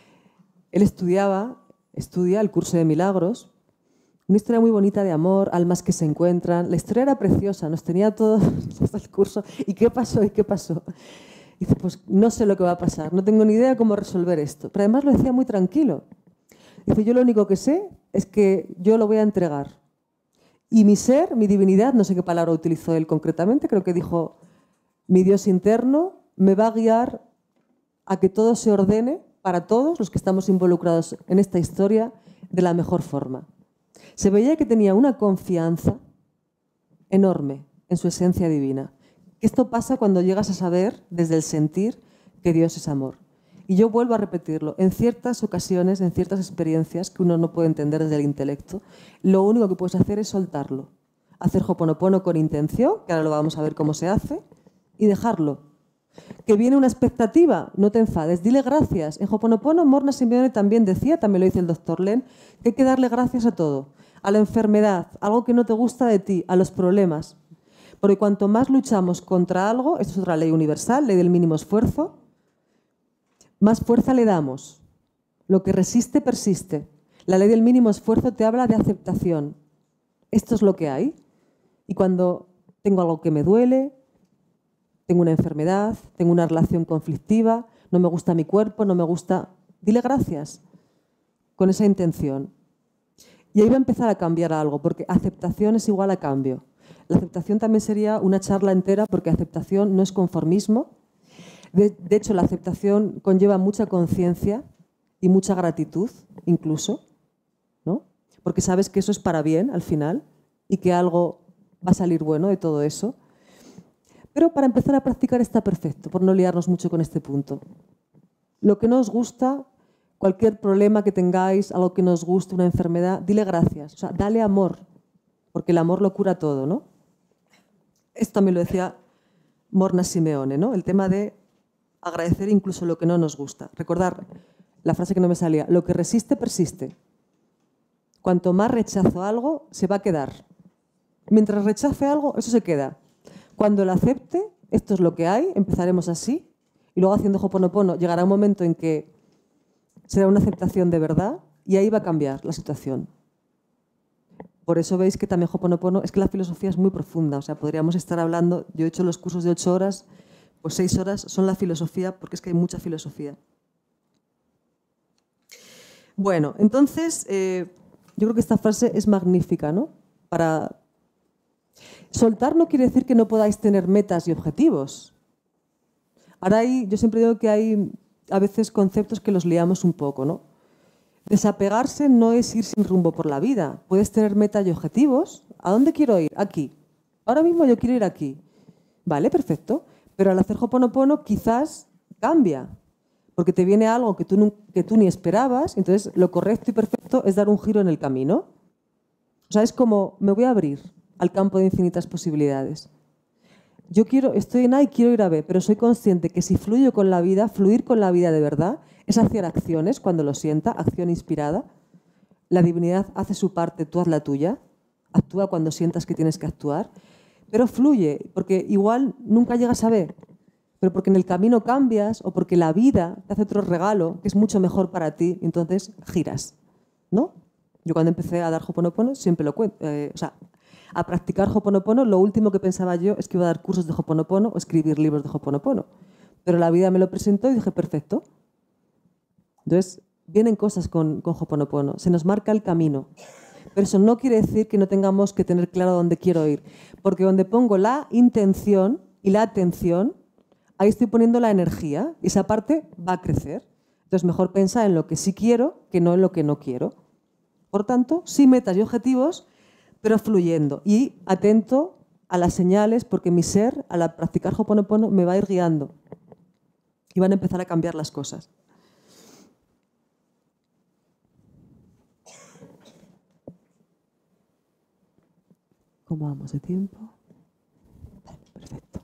S1: Él estudiaba, estudia el curso de milagros, una historia muy bonita de amor, almas que se encuentran. La historia era preciosa, nos tenía todos hasta el curso. ¿Y qué pasó? ¿Y qué pasó? Y dice, pues no sé lo que va a pasar, no tengo ni idea cómo resolver esto. Pero además lo decía muy tranquilo. Dice, yo lo único que sé es que yo lo voy a entregar. Y mi ser, mi divinidad, no sé qué palabra utilizó él concretamente, creo que dijo, mi Dios interno me va a guiar a que todo se ordene para todos los que estamos involucrados en esta historia de la mejor forma. Se veía que tenía una confianza enorme en su esencia divina. Esto pasa cuando llegas a saber, desde el sentir, que Dios es amor. Y yo vuelvo a repetirlo, en ciertas ocasiones, en ciertas experiencias que uno no puede entender desde el intelecto, lo único que puedes hacer es soltarlo. Hacer Ho'oponopono con intención, que ahora lo vamos a ver cómo se hace, y dejarlo. Que viene una expectativa, no te enfades, dile gracias. En Ho'oponopono, Morna Simeone también decía, también lo dice el doctor Len, que hay que darle gracias a todo. A la enfermedad, algo que no te gusta de ti, a los problemas. Porque cuanto más luchamos contra algo, esto es otra ley universal, ley del mínimo esfuerzo, más fuerza le damos. Lo que resiste, persiste. La ley del mínimo esfuerzo te habla de aceptación. Esto es lo que hay. Y cuando tengo algo que me duele, tengo una enfermedad, tengo una relación conflictiva, no me gusta mi cuerpo, no me gusta... Dile gracias con esa intención. Y ahí va a empezar a cambiar algo, porque aceptación es igual a cambio. La aceptación también sería una charla entera, porque aceptación no es conformismo. De, de hecho, la aceptación conlleva mucha conciencia y mucha gratitud, incluso, ¿no? Porque sabes que eso es para bien al final y que algo va a salir bueno de todo eso. Pero para empezar a practicar está perfecto, por no liarnos mucho con este punto. Lo que no os gusta, cualquier problema que tengáis, algo que no os guste, una enfermedad, dile gracias. O sea, dale amor, porque el amor lo cura todo, ¿no? Esto también lo decía Morna Simeone, ¿no? El tema de agradecer incluso lo que no nos gusta. Recordar la frase que no me salía, lo que resiste, persiste. Cuanto más rechazo algo, se va a quedar. Mientras rechace algo, eso se queda. Cuando lo acepte, esto es lo que hay, empezaremos así, y luego haciendo Ho'oponopono llegará un momento en que será una aceptación de verdad y ahí va a cambiar la situación. Por eso veis que también Ho'oponopono, es que la filosofía es muy profunda, o sea, podríamos estar hablando, yo he hecho los cursos de ocho horas, pues seis horas son la filosofía, porque es que hay mucha filosofía. Bueno, entonces, eh, yo creo que esta frase es magnífica, ¿no? Para... Soltar no quiere decir que no podáis tener metas y objetivos. Ahora hay, yo siempre digo que hay a veces conceptos que los liamos un poco, ¿no? Desapegarse no es ir sin rumbo por la vida. Puedes tener metas y objetivos. ¿A dónde quiero ir? Aquí. Ahora mismo yo quiero ir aquí. Vale, perfecto. Pero al hacer Ho'oponopono quizás cambia. Porque te viene algo que tú, que tú ni esperabas. Entonces lo correcto y perfecto es dar un giro en el camino. O sea, es como me voy a abrir al campo de infinitas posibilidades. Yo quiero, estoy en A y quiero ir a B, pero soy consciente que si fluyo con la vida, fluir con la vida de verdad, es hacer acciones cuando lo sienta, acción inspirada. La divinidad hace su parte, tú haz la tuya. Actúa cuando sientas que tienes que actuar. Pero fluye, porque igual nunca llegas a B, pero porque en el camino cambias o porque la vida te hace otro regalo que es mucho mejor para ti, entonces giras, ¿no? Yo cuando empecé a dar Ho'oponopono siempre lo cuento, eh, o sea, a practicar Ho'oponopono, lo último que pensaba yo es que iba a dar cursos de Ho'oponopono o escribir libros de Ho'oponopono. Pero la vida me lo presentó y dije, perfecto. Entonces, vienen cosas con, con Ho'oponopono. Se nos marca el camino. Pero eso no quiere decir que no tengamos que tener claro dónde quiero ir. Porque donde pongo la intención y la atención, ahí estoy poniendo la energía y esa parte va a crecer. Entonces, mejor pensar en lo que sí quiero que no en lo que no quiero. Por tanto, sí metas y objetivos, pero fluyendo y atento a las señales, porque mi ser, al practicar Ho'oponopono, me va a ir guiando y van a empezar a cambiar las cosas. ¿Cómo vamos de tiempo? Vale, perfecto.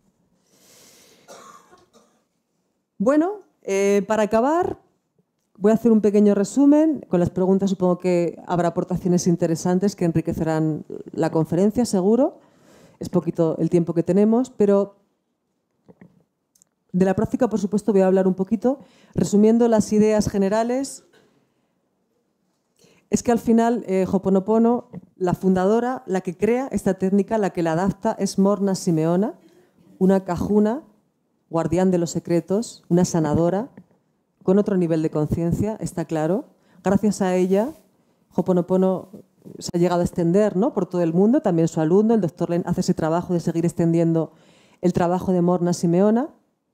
S1: Bueno, eh, para acabar, voy a hacer un pequeño resumen. Con las preguntas supongo que habrá aportaciones interesantes que enriquecerán la conferencia, seguro. Es poquito el tiempo que tenemos, pero de la práctica, por supuesto, voy a hablar un poquito. Resumiendo las ideas generales, es que al final eh, Ho'oponopono, la fundadora, la que crea esta técnica, la que la adapta, es Morna Simeona, una kahuna, guardián de los secretos, una sanadora, con otro nivel de conciencia, está claro. Gracias a ella, Ho'oponopono se ha llegado a extender, ¿no?, por todo el mundo. También su alumno, el doctor Len, hace ese trabajo de seguir extendiendo el trabajo de Morna Simeona.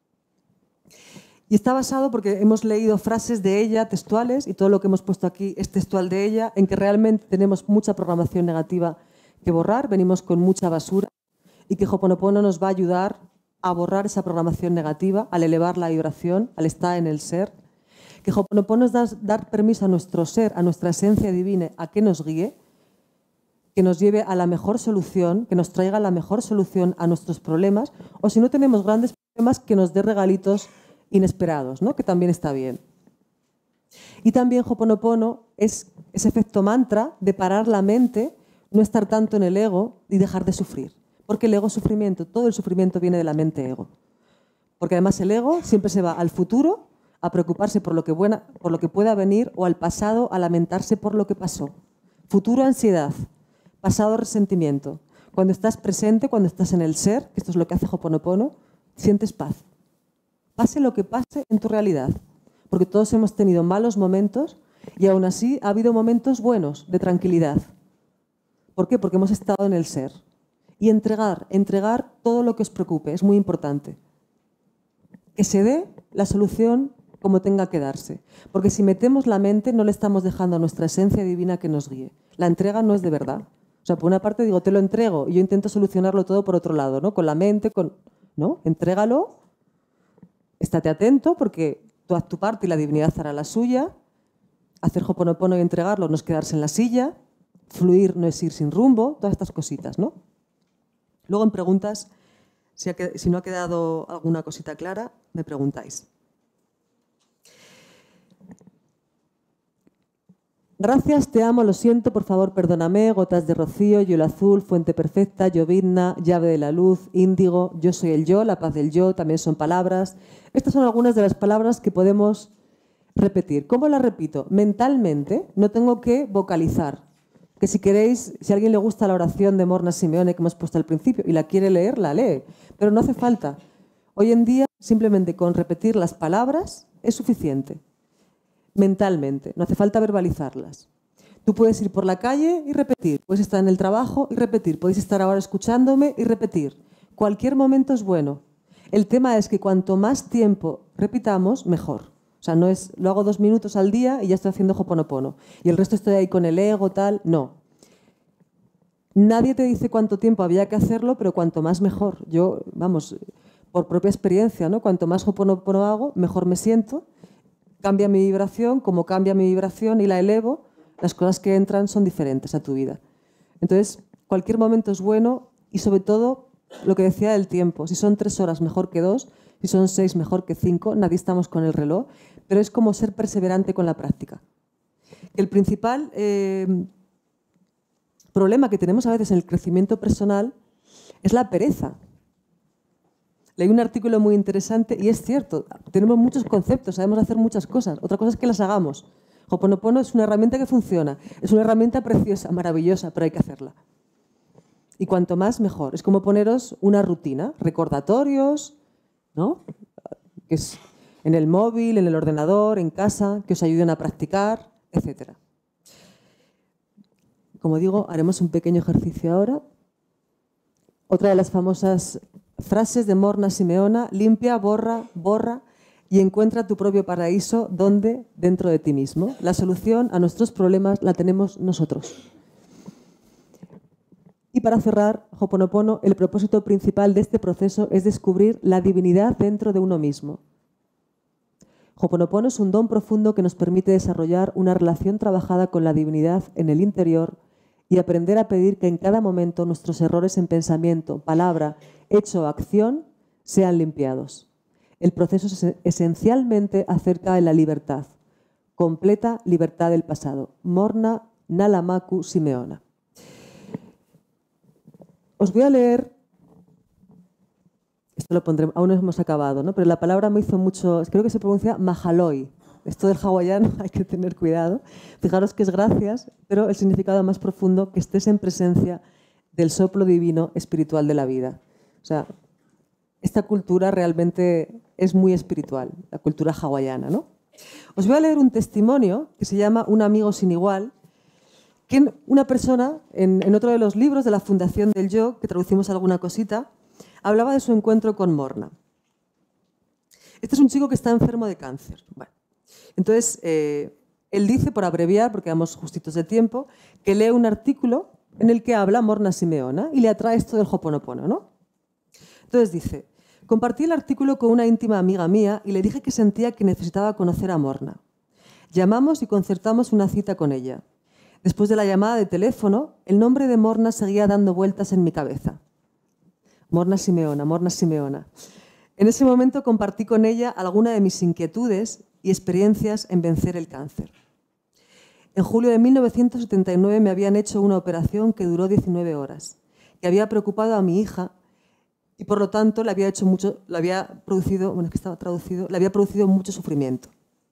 S1: Y está basado, porque hemos leído frases de ella textuales, y todo lo que hemos puesto aquí es textual de ella, en que realmente tenemos mucha programación negativa que borrar, venimos con mucha basura, y que Ho'oponopono nos va a ayudar a borrar esa programación negativa, al elevar la vibración, al estar en el ser. Que Ho'oponopono es dar, dar permiso a nuestro ser, a nuestra esencia divina, a que nos guíe, que nos lleve a la mejor solución, que nos traiga la mejor solución a nuestros problemas, o si no tenemos grandes problemas, que nos dé regalitos inesperados, ¿no?, que también está bien. Y también Ho'oponopono es ese efecto mantra de parar la mente, no estar tanto en el ego y dejar de sufrir. Porque el ego es sufrimiento, todo el sufrimiento viene de la mente ego. Porque además el ego siempre se va al futuro, a preocuparse por lo que, buena, por lo que pueda venir, o al pasado a lamentarse por lo que pasó. Futuro, ansiedad. Pasado, resentimiento. Cuando estás presente, cuando estás en el ser, que esto es lo que hace Ho'oponopono, sientes paz. Pase lo que pase en tu realidad. Porque todos hemos tenido malos momentos y aún así ha habido momentos buenos, de tranquilidad. ¿Por qué? Porque hemos estado en el ser. Y entregar, entregar todo lo que os preocupe, es muy importante. Que se dé la solución como tenga que darse. Porque si metemos la mente, no le estamos dejando a nuestra esencia divina que nos guíe. La entrega no es de verdad. O sea, por una parte digo, te lo entrego, y yo intento solucionarlo todo por otro lado, ¿no? Con la mente, con... ¿no? Entrégalo, estate atento, porque tú haz tu parte y la divinidad hará la suya. Hacer Ho'oponopono y entregarlo no es quedarse en la silla. Fluir no es ir sin rumbo. Todas estas cositas, ¿no? Luego en preguntas, si, ha, si no ha quedado alguna cosita clara, me preguntáis. Gracias, te amo, lo siento, por favor, perdóname, gotas de rocío, yo el azul, fuente perfecta, llovizna, llave de la luz, índigo, yo soy el yo, la paz del yo, también son palabras. Estas son algunas de las palabras que podemos repetir. ¿Cómo las repito? Mentalmente, no tengo que vocalizar. Que si queréis, si a alguien le gusta la oración de Morna Simeone que hemos puesto al principio y la quiere leer, la lee. Pero no hace falta. Hoy en día, simplemente con repetir las palabras es suficiente. Mentalmente, no hace falta verbalizarlas. Tú puedes ir por la calle y repetir, puedes estar en el trabajo y repetir, podéis estar ahora escuchándome y repetir. Cualquier momento es bueno. El tema es que cuanto más tiempo repitamos, mejor. O sea, no es, lo hago dos minutos al día y ya estoy haciendo Ho'oponopono. Y el resto estoy ahí con el ego, tal. No. Nadie te dice cuánto tiempo había que hacerlo, pero cuanto más mejor. Yo, vamos, por propia experiencia, ¿no? Cuanto más Ho'oponopono hago, mejor me siento. Cambia mi vibración, como cambia mi vibración y la elevo, las cosas que entran son diferentes a tu vida. Entonces, cualquier momento es bueno y sobre todo lo que decía del tiempo. Si son tres horas, mejor que dos. Si son seis, mejor que cinco. Nadie estamos con el reloj. Pero es como ser perseverante con la práctica. El principal eh, problema que tenemos a veces en el crecimiento personal es la pereza. Leí un artículo muy interesante y es cierto, tenemos muchos conceptos, sabemos hacer muchas cosas. Otra cosa es que las hagamos. Ho'oponopono es una herramienta que funciona, es una herramienta preciosa, maravillosa, pero hay que hacerla. Y cuanto más, mejor. Es como poneros una rutina, recordatorios, ¿no? Que es en el móvil, en el ordenador, en casa, que os ayuden a practicar, etcétera. Como digo, haremos un pequeño ejercicio ahora. Otra de las famosas frases de Morna Simeone: limpia, borra, borra y encuentra tu propio paraíso. ¿Dónde? Dentro de ti mismo. La solución a nuestros problemas la tenemos nosotros. Y para cerrar, Ho'oponopono, el propósito principal de este proceso es descubrir la divinidad dentro de uno mismo. Ho'oponopono es un don profundo que nos permite desarrollar una relación trabajada con la divinidad en el interior y aprender a pedir que en cada momento nuestros errores en pensamiento, palabra, hecho o acción sean limpiados. El proceso es esencialmente acerca de la libertad, completa libertad del pasado. Morna Nalamaku Simeone. Os voy a leer, esto lo pondré, aún no hemos acabado, ¿no? Pero la palabra me hizo mucho, creo que se pronuncia Mahaloy. Esto del hawaiano hay que tener cuidado. Fijaros que es gracias, pero el significado más profundo, que estés en presencia del soplo divino espiritual de la vida. O sea, esta cultura realmente es muy espiritual, la cultura hawaiana, ¿no? Os voy a leer un testimonio que se llama Un amigo sin igual, que una persona, en, en otro de los libros de la Fundación del Yo, que traducimos alguna cosita, hablaba de su encuentro con Morna. Este es un chico que está enfermo de cáncer. Bueno, entonces, eh, él dice, por abreviar, porque vamos justitos de tiempo, que lee un artículo en el que habla Morna Simeone y le atrae esto del Ho'oponopono, ¿no? Entonces dice: compartí el artículo con una íntima amiga mía y le dije que sentía que necesitaba conocer a Morna. Llamamos y concertamos una cita con ella. Después de la llamada de teléfono, el nombre de Morna seguía dando vueltas en mi cabeza. Morna Simeone, Morna Simeone. En ese momento compartí con ella alguna de mis inquietudes y experiencias en vencer el cáncer. En julio de mil novecientos setenta y nueve me habían hecho una operación que duró diecinueve horas, que había preocupado a mi hija y por lo tanto le había hecho mucho, le había producido, bueno, es que estaba traducido, le había producido mucho sufrimiento.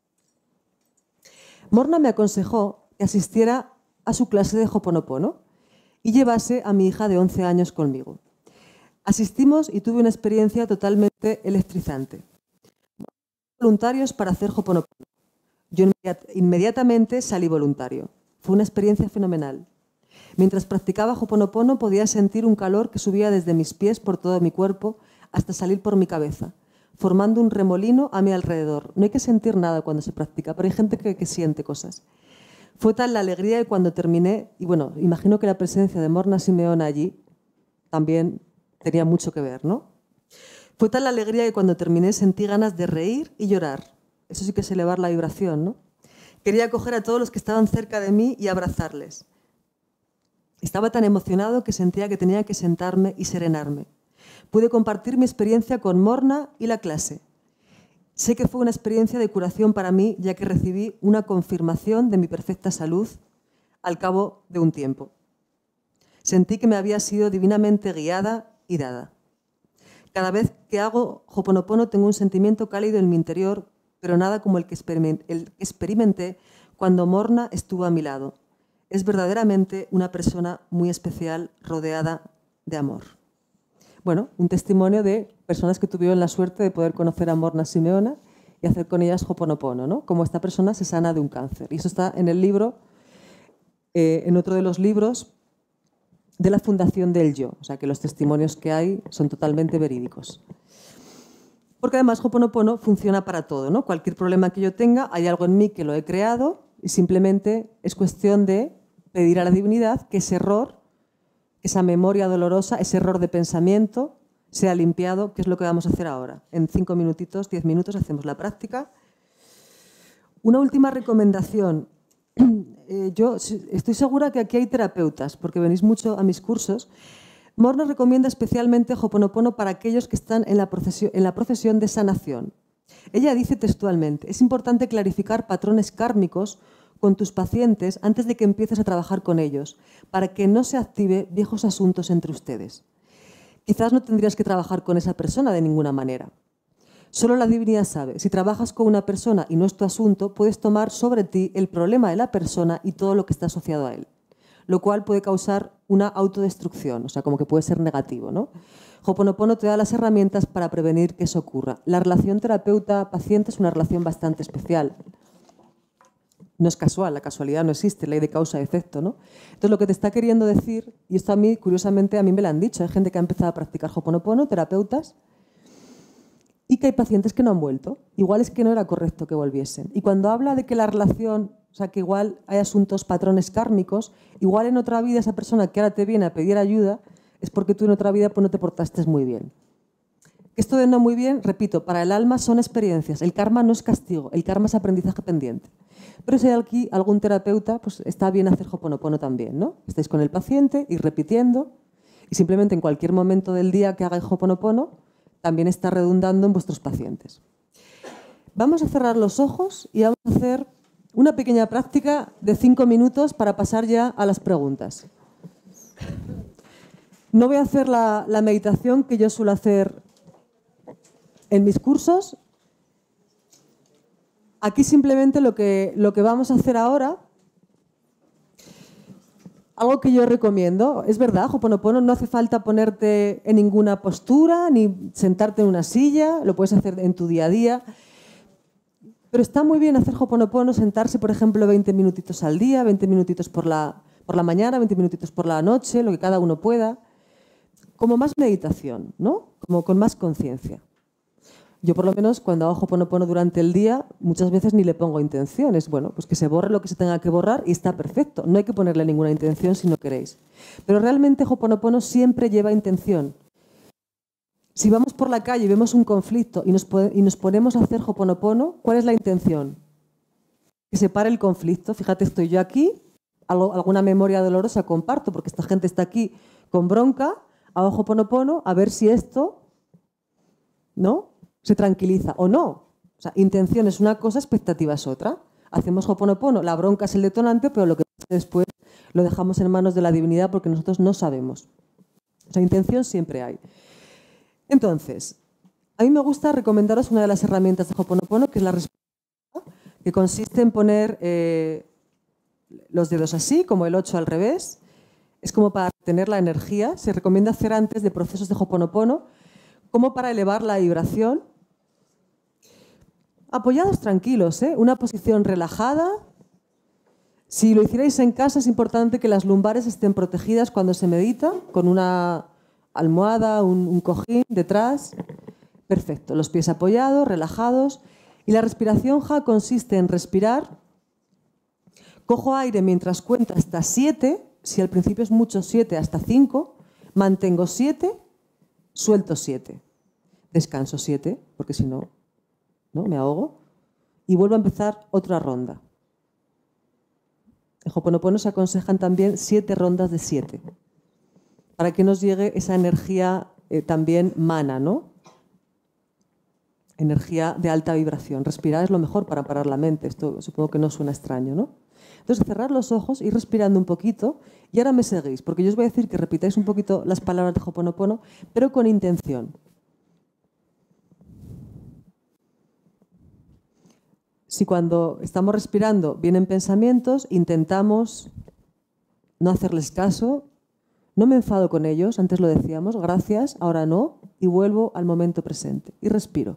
S1: Morna me aconsejó que asistiera a su clase de Ho'oponopono y llevase a mi hija de once años conmigo. Asistimos y tuve una experiencia totalmente electrizante. Voluntarios para hacer Ho'oponopono. Yo inmediatamente salí voluntario. Fue una experiencia fenomenal. Mientras practicaba Ho'oponopono podía sentir un calor que subía desde mis pies por todo mi cuerpo hasta salir por mi cabeza, formando un remolino a mi alrededor. No hay que sentir nada cuando se practica, pero hay gente que, que siente cosas. Fue tal la alegría que cuando terminé, y bueno, imagino que la presencia de Morna Simeona allí también tenía mucho que ver, ¿no? Fue tal la alegría que cuando terminé sentí ganas de reír y llorar. Eso sí que es elevar la vibración, ¿no? Quería coger a todos los que estaban cerca de mí y abrazarles. Estaba tan emocionado que sentía que tenía que sentarme y serenarme. Pude compartir mi experiencia con Morna y la clase. Sé que fue una experiencia de curación para mí, ya que recibí una confirmación de mi perfecta salud al cabo de un tiempo. Sentí que me había sido divinamente guiada y dada. Cada vez que hago Ho'oponopono tengo un sentimiento cálido en mi interior, pero nada como el que experimenté cuando Morna estuvo a mi lado. Es verdaderamente una persona muy especial, rodeada de amor. Bueno, un testimonio de personas que tuvieron la suerte de poder conocer a Morna Simeona y hacer con ellas Ho'oponopono, ¿no? Cómo esta persona se sana de un cáncer. Y eso está en el libro, eh, en otro de los libros de la Fundación del Yo. O sea, que los testimonios que hay son totalmente verídicos. Porque además Ho'oponopono funciona para todo, ¿no? Cualquier problema que yo tenga, hay algo en mí que lo he creado y simplemente es cuestión de pedir a la divinidad que ese error, esa memoria dolorosa, ese error de pensamiento sea limpiado, que es lo que vamos a hacer ahora. En cinco minutitos, diez minutos hacemos la práctica. Una última recomendación. Eh, yo estoy segura que aquí hay terapeutas, porque venís mucho a mis cursos. Morna recomienda especialmente Ho'oponopono para aquellos que están en la, profesión, en la profesión de sanación. Ella dice textualmente, es importante clarificar patrones kármicos con tus pacientes antes de que empieces a trabajar con ellos, para que no se active viejos asuntos entre ustedes. Quizás no tendrías que trabajar con esa persona de ninguna manera. Solo la divinidad sabe. Si trabajas con una persona y no es tu asunto, puedes tomar sobre ti el problema de la persona y todo lo que está asociado a él, lo cual puede causar una autodestrucción, o sea, como que puede ser negativo, ¿no? Ho'oponopono te da las herramientas para prevenir que eso ocurra. La relación terapeuta-paciente es una relación bastante especial. No es casual, la casualidad no existe, ley de causa y efecto, ¿no? Entonces, lo que te está queriendo decir, y esto a mí, curiosamente, a mí me lo han dicho, hay gente que ha empezado a practicar Ho'oponopono, terapeutas, y que hay pacientes que no han vuelto. Igual es que no era correcto que volviesen. Y cuando habla de que la relación, o sea, que igual hay asuntos, patrones kármicos, igual en otra vida esa persona que ahora te viene a pedir ayuda es porque tú en otra vida pues, no te portaste muy bien. Esto de no muy bien, repito, para el alma son experiencias. El karma no es castigo, el karma es aprendizaje pendiente. Pero si hay aquí algún terapeuta, pues está bien hacer Ho'oponopono también, ¿no? Estáis con el paciente y repitiendo, y simplemente en cualquier momento del día que hagáis Ho'oponopono, también está redundando en vuestros pacientes. Vamos a cerrar los ojos y vamos a hacer una pequeña práctica de cinco minutos para pasar ya a las preguntas. No voy a hacer la, la meditación que yo suelo hacer en mis cursos. Aquí simplemente lo que, lo que vamos a hacer ahora, algo que yo recomiendo, es verdad, Ho'oponopono no hace falta ponerte en ninguna postura ni sentarte en una silla, lo puedes hacer en tu día a día. Pero está muy bien hacer Ho'oponopono, sentarse, por ejemplo, veinte minutitos al día, veinte minutitos por la, por la mañana, veinte minutitos por la noche, lo que cada uno pueda. Como más meditación, ¿no? Como con más conciencia. Yo, por lo menos, cuando hago Ho'oponopono durante el día, muchas veces ni le pongo intenciones. Bueno, pues que se borre lo que se tenga que borrar y está perfecto. No hay que ponerle ninguna intención si no queréis. Pero realmente Ho'oponopono siempre lleva intención. Si vamos por la calle y vemos un conflicto y nos, y nos ponemos a hacer Ho'oponopono, ¿cuál es la intención? Que se pare el conflicto. Fíjate, estoy yo aquí, algo, alguna memoria dolorosa comparto, porque esta gente está aquí con bronca, hago Ho'oponopono, a ver si esto, ¿no?, se tranquiliza o no. O sea, intención es una cosa, expectativa es otra. Hacemos Ho'oponopono, la bronca es el detonante, pero lo que después lo dejamos en manos de la divinidad porque nosotros no sabemos. O sea, intención siempre hay. Entonces, a mí me gusta recomendaros una de las herramientas de Ho'oponopono, que es la respiración, que consiste en poner eh, los dedos así, como el ocho al revés. Es como para tener la energía. Se recomienda hacer antes de procesos de Ho'oponopono, como para elevar la vibración. Apoyados tranquilos, ¿eh? Una posición relajada. Si lo hicierais en casa, es importante que las lumbares estén protegidas cuando se medita, con una almohada, un, un cojín detrás. Perfecto. Los pies apoyados, relajados. Y la respiración Ja consiste en respirar. Cojo aire mientras cuento hasta siete. Si al principio es mucho, siete hasta cinco. Mantengo siete. Suelto siete. Descanso siete, porque si no, no, me ahogo. Y vuelvo a empezar otra ronda. En Ho'oponopono se aconsejan también siete rondas de siete, para que nos llegue esa energía eh, también mana, ¿no? Energía de alta vibración. Respirar es lo mejor para parar la mente. Esto supongo que no suena extraño, ¿no? Entonces, cerrar los ojos, ir respirando un poquito, y ahora me seguís, porque yo os voy a decir que repitáis un poquito las palabras de Ho'oponopono, pero con intención. Si cuando estamos respirando vienen pensamientos, intentamos no hacerles caso, no me enfado con ellos, antes lo decíamos, gracias, ahora no, y vuelvo al momento presente y respiro.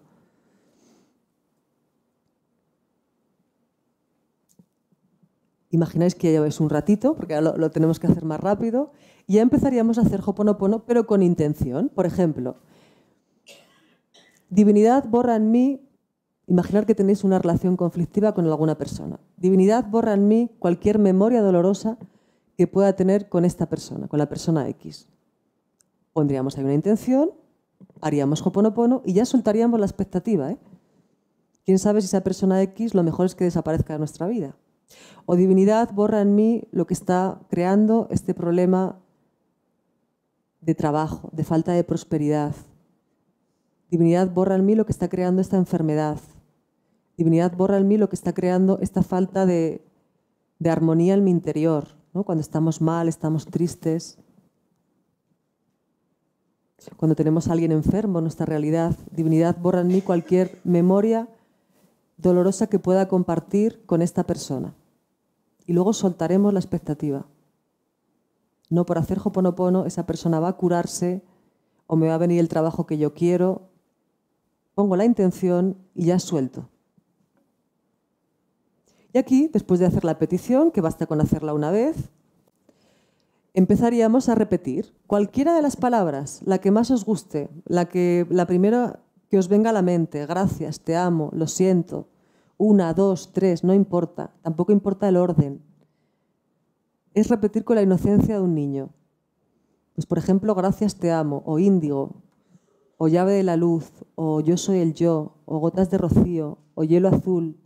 S1: Imagináis que ya lleváis un ratito, porque ahora lo, lo tenemos que hacer más rápido, y ya empezaríamos a hacer Ho'oponopono, pero con intención. Por ejemplo, divinidad, borra en mí. Imaginar que tenéis una relación conflictiva con alguna persona. Divinidad, borra en mí cualquier memoria dolorosa que pueda tener con esta persona, con la persona X. Pondríamos ahí una intención, haríamos Ho'oponopono y ya soltaríamos la expectativa, ¿eh? ¿Quién sabe si esa persona X lo mejor es que desaparezca de nuestra vida? O divinidad, borra en mí lo que está creando este problema de trabajo, de falta de prosperidad. Divinidad, borra en mí lo que está creando esta enfermedad. Divinidad, borra en mí lo que está creando esta falta de, de armonía en mi interior, ¿no? Cuando estamos mal, estamos tristes. Cuando tenemos a alguien enfermo en nuestra realidad. Divinidad, borra en mí cualquier memoria dolorosa que pueda compartir con esta persona. Y luego soltaremos la expectativa. No por hacer Ho'oponopono esa persona va a curarse o me va a venir el trabajo que yo quiero. Pongo la intención y ya suelto. Y aquí, después de hacer la petición, que basta con hacerla una vez, empezaríamos a repetir cualquiera de las palabras, la que más os guste, la, que, la primera que os venga a la mente. Gracias, te amo, lo siento. Una, dos, tres, no importa. Tampoco importa el orden. Es repetir con la inocencia de un niño. Pues, por ejemplo, gracias, te amo, o índigo, o llave de la luz, o yo soy el yo, o gotas de rocío, o hielo azul,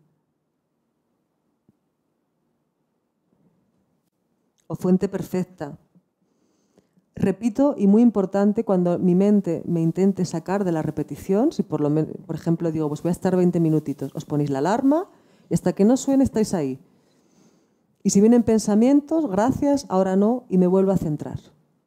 S1: o fuente perfecta. Repito, y muy importante, cuando mi mente me intente sacar de la repetición, si por, lo menos, por ejemplo digo, pues voy a estar veinte minutitos, os ponéis la alarma y hasta que no suene estáis ahí. Y si vienen pensamientos, gracias, ahora no, y me vuelvo a centrar.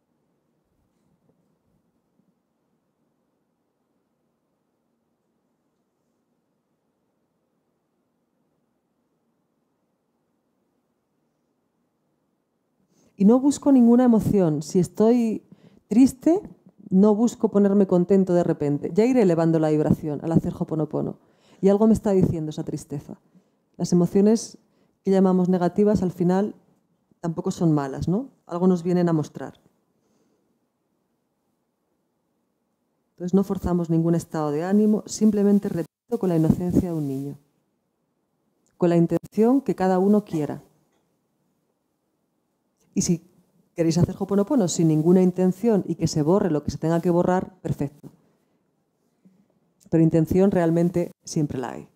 S1: Y no busco ninguna emoción. Si estoy triste, no busco ponerme contento de repente. Ya iré elevando la vibración al hacer Ho'oponopono. Y algo me está diciendo esa tristeza. Las emociones que llamamos negativas al final tampoco son malas, ¿no? Algo nos vienen a mostrar. Entonces no forzamos ningún estado de ánimo, simplemente repito con la inocencia de un niño. Con la intención que cada uno quiera. Y si queréis hacer Ho'oponopono sin ninguna intención y que se borre lo que se tenga que borrar, perfecto. Pero intención realmente siempre la hay.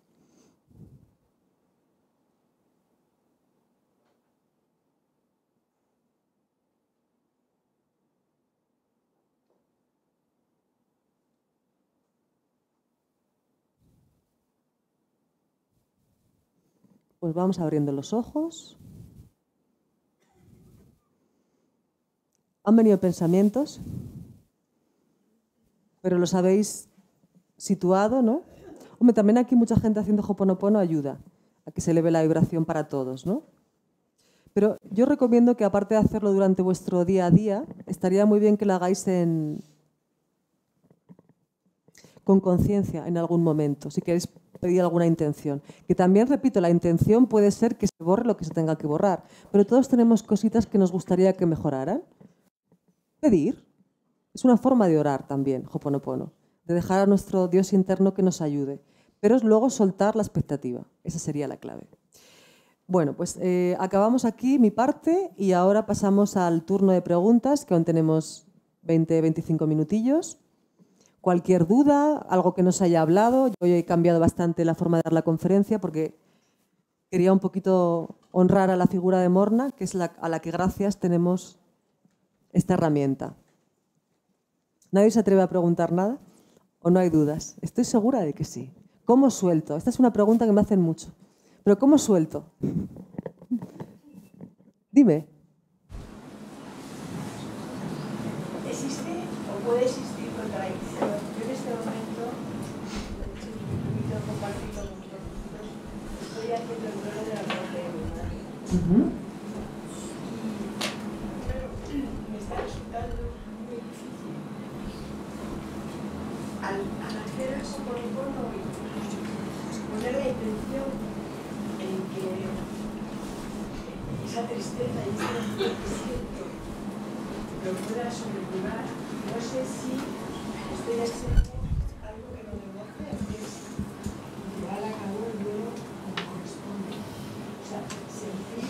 S1: Pues vamos abriendo los ojos. ¿Han venido pensamientos? pero los habéis situado, ¿no? Hombre, también aquí mucha gente haciendo Ho'oponopono ayuda a que se eleve la vibración para todos, ¿no? Pero yo recomiendo que, aparte de hacerlo durante vuestro día a día, estaría muy bien que lo hagáis en, con conciencia en algún momento, si queréis pedir alguna intención. Que también, repito, la intención puede ser que se borre lo que se tenga que borrar, pero todos tenemos cositas que nos gustaría que mejoraran. Pedir es una forma de orar también, Ho'oponopono, de dejar a nuestro Dios interno que nos ayude, pero es luego soltar la expectativa. Esa sería la clave. Bueno, pues eh, acabamos aquí mi parte y ahora pasamos al turno de preguntas, que aún tenemos veinte a veinticinco minutillos. Cualquier duda, algo que no se haya hablado. Yo hoy he cambiado bastante la forma de dar la conferencia porque quería un poquito honrar a la figura de Morna, que es la, a la que gracias tenemos esta herramienta. ¿Nadie se atreve a preguntar nada? ¿O no hay dudas? Estoy segura de que sí. ¿Cómo suelto? Esta es una pregunta que me hacen mucho. ¿Pero cómo suelto? Dime.
S2: ¿Existe o puede existir contradicción? Yo en este momento, he compartido con vosotros, estoy haciendo el duelo de la muerte de mi madre. Uh-huh. Y claro, me está resultando muy difícil. Al, al hacer eso por un poco, poner la intención en que esa tristeza y ese dolor que siento lo pueda sobrellevar, no sé si estoy haciendo algo que no debo hacer, que es llevar a cabo el duelo como corresponde. O sea, sentir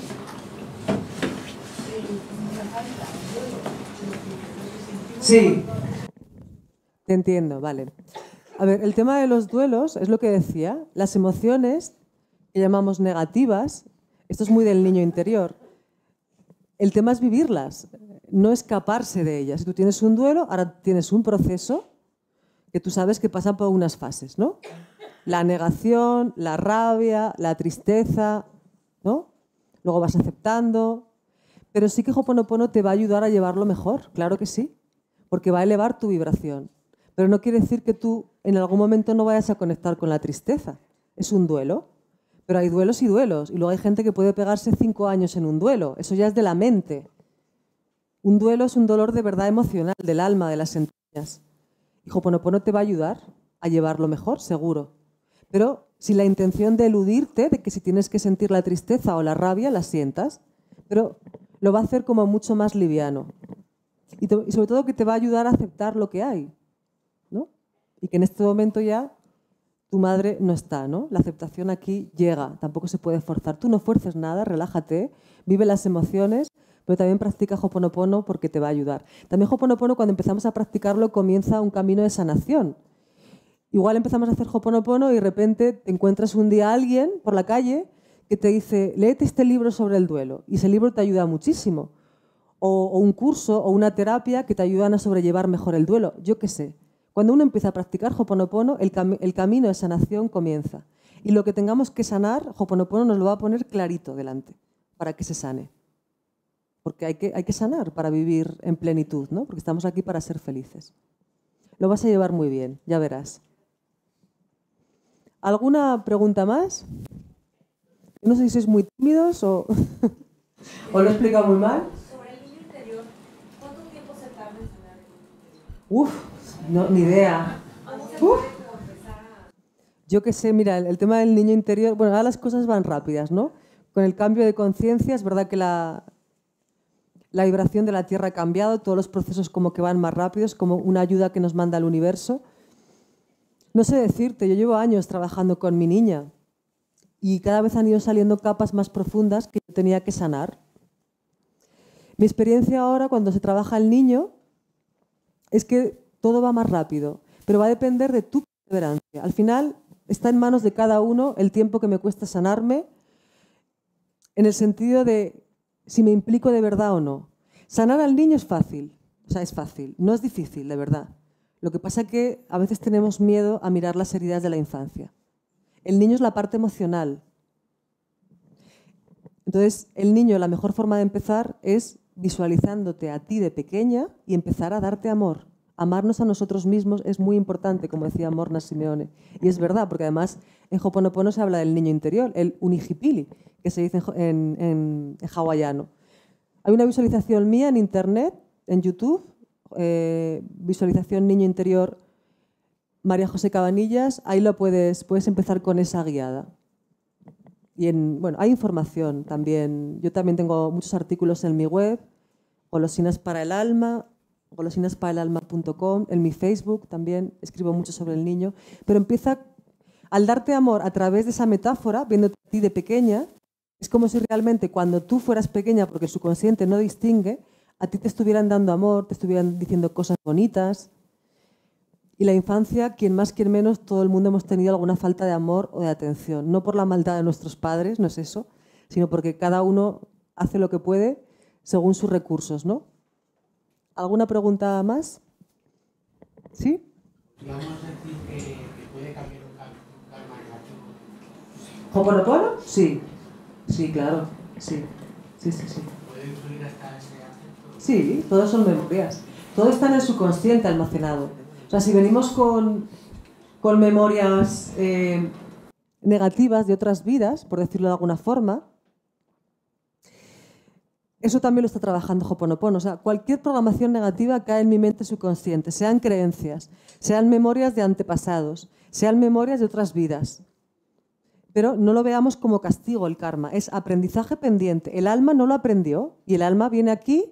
S2: la falta del duelo, sino que lo que sentimos.
S1: Sí, te entiendo, vale. A ver, el tema de los duelos es lo que decía, las emociones que llamamos negativas, esto es muy del niño interior. El tema es vivirlas, no escaparse de ellas. Si tú tienes un duelo, ahora tienes un proceso que tú sabes que pasa por unas fases, ¿no? La negación, la rabia, la tristeza, ¿no? Luego vas aceptando. Pero sí que Ho'oponopono te va a ayudar a llevarlo mejor, claro que sí, porque va a elevar tu vibración. Pero no quiere decir que tú en algún momento no vayas a conectar con la tristeza. Es un duelo. Pero hay duelos y duelos. Y luego hay gente que puede pegarse cinco años en un duelo. Eso ya es de la mente. Un duelo es un dolor de verdad emocional, del alma, de las entrañas. Y Ho'oponopono te va a ayudar a llevarlo mejor, seguro. Pero si la intención de eludirte, de que si tienes que sentir la tristeza o la rabia, la sientas, pero lo va a hacer como mucho más liviano. Y, te, y sobre todo que te va a ayudar a aceptar lo que hay, ¿no? Y que en este momento ya tu madre no está, ¿no? La aceptación aquí llega, tampoco se puede forzar. Tú no fuerces nada, relájate, vive las emociones, pero también practica Ho'oponopono porque te va a ayudar. También Ho'oponopono, cuando empezamos a practicarlo, comienza un camino de sanación. Igual empezamos a hacer Ho'oponopono y de repente te encuentras un día a alguien por la calle que te dice, léete este libro sobre el duelo, y ese libro te ayuda muchísimo. O, o un curso o una terapia que te ayudan a sobrellevar mejor el duelo, yo qué sé. Cuando uno empieza a practicar Ho'oponopono, el, cam el camino de sanación comienza. Y lo que tengamos que sanar, Ho'oponopono nos lo va a poner clarito delante, para que se sane. Porque hay que, hay que sanar para vivir en plenitud, ¿no? Porque estamos aquí para ser felices. Lo vas a llevar muy bien, ya verás. ¿Alguna pregunta más? No sé si sois muy tímidos o, o lo he explicado muy mal.
S2: Sobre el niño interior, ¿cuánto tiempo se tarda en sanar el niño interior?
S1: Uf. No, ni idea. Uf. Yo qué sé, mira, el, el tema del niño interior, bueno, ahora las cosas van rápidas, ¿no? Con el cambio de conciencia es verdad que la, la vibración de la Tierra ha cambiado, todos los procesos como que van más rápidos, como una ayuda que nos manda el universo. No sé decirte, yo llevo años trabajando con mi niña y cada vez han ido saliendo capas más profundas que yo tenía que sanar. Mi experiencia ahora, cuando se trabaja el niño, es que todo va más rápido, pero va a depender de tu perseverancia. Al final está en manos de cada uno el tiempo que me cuesta sanarme, en el sentido de si me implico de verdad o no. Sanar al niño es fácil, o sea, es fácil, no es difícil, de verdad. Lo que pasa es que a veces tenemos miedo a mirar las heridas de la infancia. El niño es la parte emocional. Entonces, el niño, la mejor forma de empezar es visualizándote a ti de pequeña y empezar a darte amor. Amarnos a nosotros mismos es muy importante, como decía Morna Simeone. Y es verdad, porque además en Ho'oponopono se habla del niño interior, el unihipili, que se dice en, en, en hawaiano. Hay una visualización mía en internet, en YouTube, eh, visualización niño interior María José Cabanillas, ahí lo puedes, puedes empezar con esa guiada. Y en, bueno, hay información también. Yo también tengo muchos artículos en mi web, Golosinas para el Alma, golosinas para el alma punto com, en mi Facebook también escribo mucho sobre el niño, pero empieza al darte amor a través de esa metáfora, viéndote a ti de pequeña, es como si realmente cuando tú fueras pequeña, porque el subconsciente no distingue, a ti te estuvieran dando amor, te estuvieran diciendo cosas bonitas. Y la infancia, quien más, quien menos, todo el mundo hemos tenido alguna falta de amor o de atención. No por la maldad de nuestros padres, no es eso, sino porque cada uno hace lo que puede según sus recursos, ¿no? ¿Alguna pregunta más? ¿Sí?
S3: Vamos a decir que, que puede cambiar un karma negativo.
S1: ¿Ho'oponopono? Sí. Sí, claro. Sí. Sí, sí, sí.
S3: ¿Puede influir hasta ese aspecto?
S1: Sí, todos son memorias. Todo está en el subconsciente almacenado. O sea, si venimos con, con memorias eh, negativas de otras vidas, por decirlo de alguna forma, eso también lo está trabajando Ho'oponopono. O sea, cualquier programación negativa cae en mi mente subconsciente, sean creencias, sean memorias de antepasados, sean memorias de otras vidas. Pero no lo veamos como castigo el karma, es aprendizaje pendiente. El alma no lo aprendió y el alma viene aquí,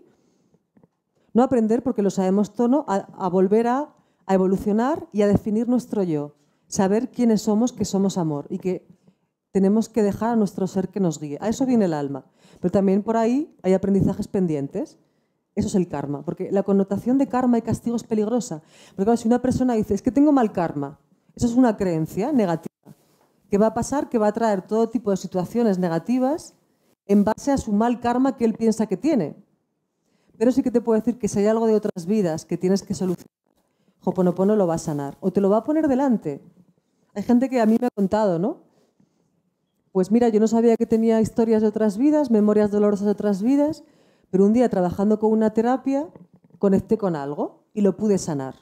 S1: no a aprender porque lo sabemos todo, a, a volver a, a evolucionar y a definir nuestro yo. Saber quiénes somos, que somos amor y que tenemos que dejar a nuestro ser que nos guíe. A eso viene el alma. Pero también por ahí hay aprendizajes pendientes. Eso es el karma. Porque la connotación de karma y castigo es peligrosa. Porque claro, si una persona dice, es que tengo mal karma, eso es una creencia negativa. Que va a pasar, que va a traer todo tipo de situaciones negativas en base a su mal karma que él piensa que tiene. Pero sí que te puedo decir que si hay algo de otras vidas que tienes que solucionar, Ho'oponopono lo va a sanar. O te lo va a poner delante. Hay gente que a mí me ha contado, ¿no? Pues mira, yo no sabía que tenía historias de otras vidas, memorias dolorosas de otras vidas, pero un día trabajando con una terapia conecté con algo y lo pude sanar.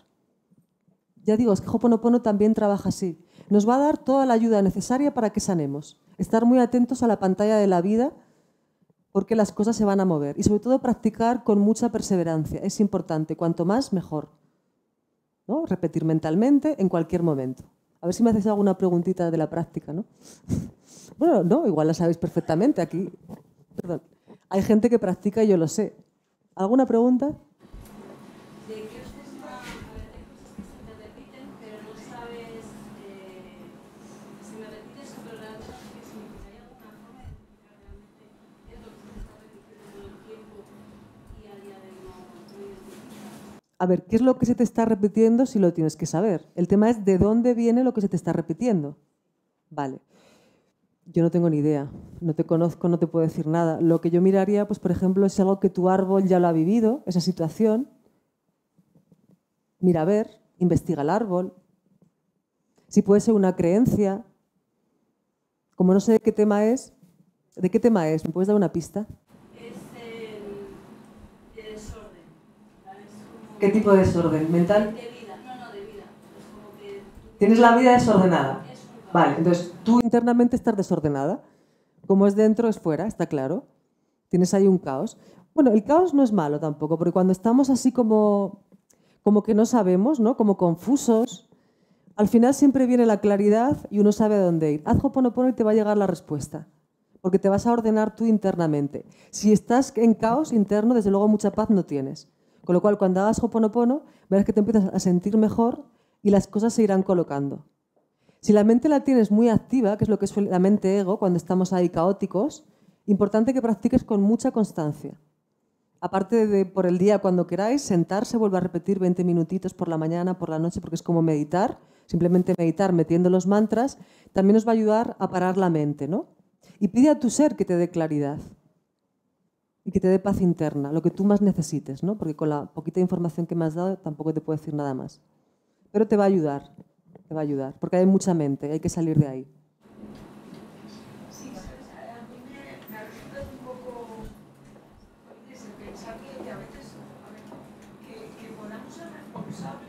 S1: Ya digo, es que Ho'oponopono también trabaja así. Nos va a dar toda la ayuda necesaria para que sanemos. Estar muy atentos a la pantalla de la vida porque las cosas se van a mover. Y sobre todo practicar con mucha perseverancia. Es importante. Cuanto más, mejor. ¿No? Repetir mentalmente en cualquier momento. A ver si me haces alguna preguntita de la práctica, ¿no? Bueno, no, igual la sabéis perfectamente. Aquí, perdón. Hay gente que practica y yo lo sé. ¿Alguna pregunta?
S4: ¿De qué os gusta? A ver, hay cosas que se te repiten, pero no sabes eh, si me repites sobre la otra, qué significa. ¿Hay alguna forma de explicar realmente esto que se te está repitiendo todo el tiempo y a día de hoy no lo identificas?
S1: A ver, ¿qué es lo que se te está repitiendo si lo tienes que saber? El tema es de dónde viene lo que se te está repitiendo. Vale. Yo no tengo ni idea, no te conozco, no te puedo decir nada. Lo que yo miraría, pues por ejemplo, es algo que tu árbol ya lo ha vivido, esa situación. Mira a ver, investiga el árbol. Si puede ser una creencia. Como no sé de qué tema es, ¿de qué tema es? ¿Me puedes dar una pista?
S4: Es el de desorden. ¿Vale? Es como
S1: ¿Qué tipo de desorden? ¿Mental?
S4: de vida. No, no, de vida. Es como que tú
S1: ¿Tienes la vida desordenada?
S4: es un caos.
S1: Vale, entonces tú internamente estás desordenada. Como es dentro, es fuera, está claro. Tienes ahí un caos. Bueno, el caos no es malo tampoco, porque cuando estamos así como, como que no sabemos, ¿no? Como confusos, al final siempre viene la claridad y uno sabe a dónde ir. Haz Ho'oponopono y te va a llegar la respuesta, porque te vas a ordenar tú internamente. Si estás en caos interno, desde luego mucha paz no tienes. Con lo cual, cuando hagas Ho'oponopono, verás que te empiezas a sentir mejor y las cosas se irán colocando. Si la mente la tienes muy activa, que es lo que es la mente ego, cuando estamos ahí caóticos, importante que practiques con mucha constancia. Aparte de por el día cuando queráis, sentarse, vuelvo a repetir veinte minutitos por la mañana, por la noche, porque es como meditar, simplemente meditar metiendo los mantras, también os va a ayudar a parar la mente, ¿no? Y pide a tu ser que te dé claridad y que te dé paz interna, lo que tú más necesites, ¿no? Porque con la poquita información que me has dado tampoco te puedo decir nada más. Pero te va a ayudar. Te va a ayudar, porque hay mucha mente, hay que salir de ahí.
S2: Sí, ¿sabes? A mí me, me resulta un poco difícil pensar que, que a veces a ver, que, que podamos ser responsables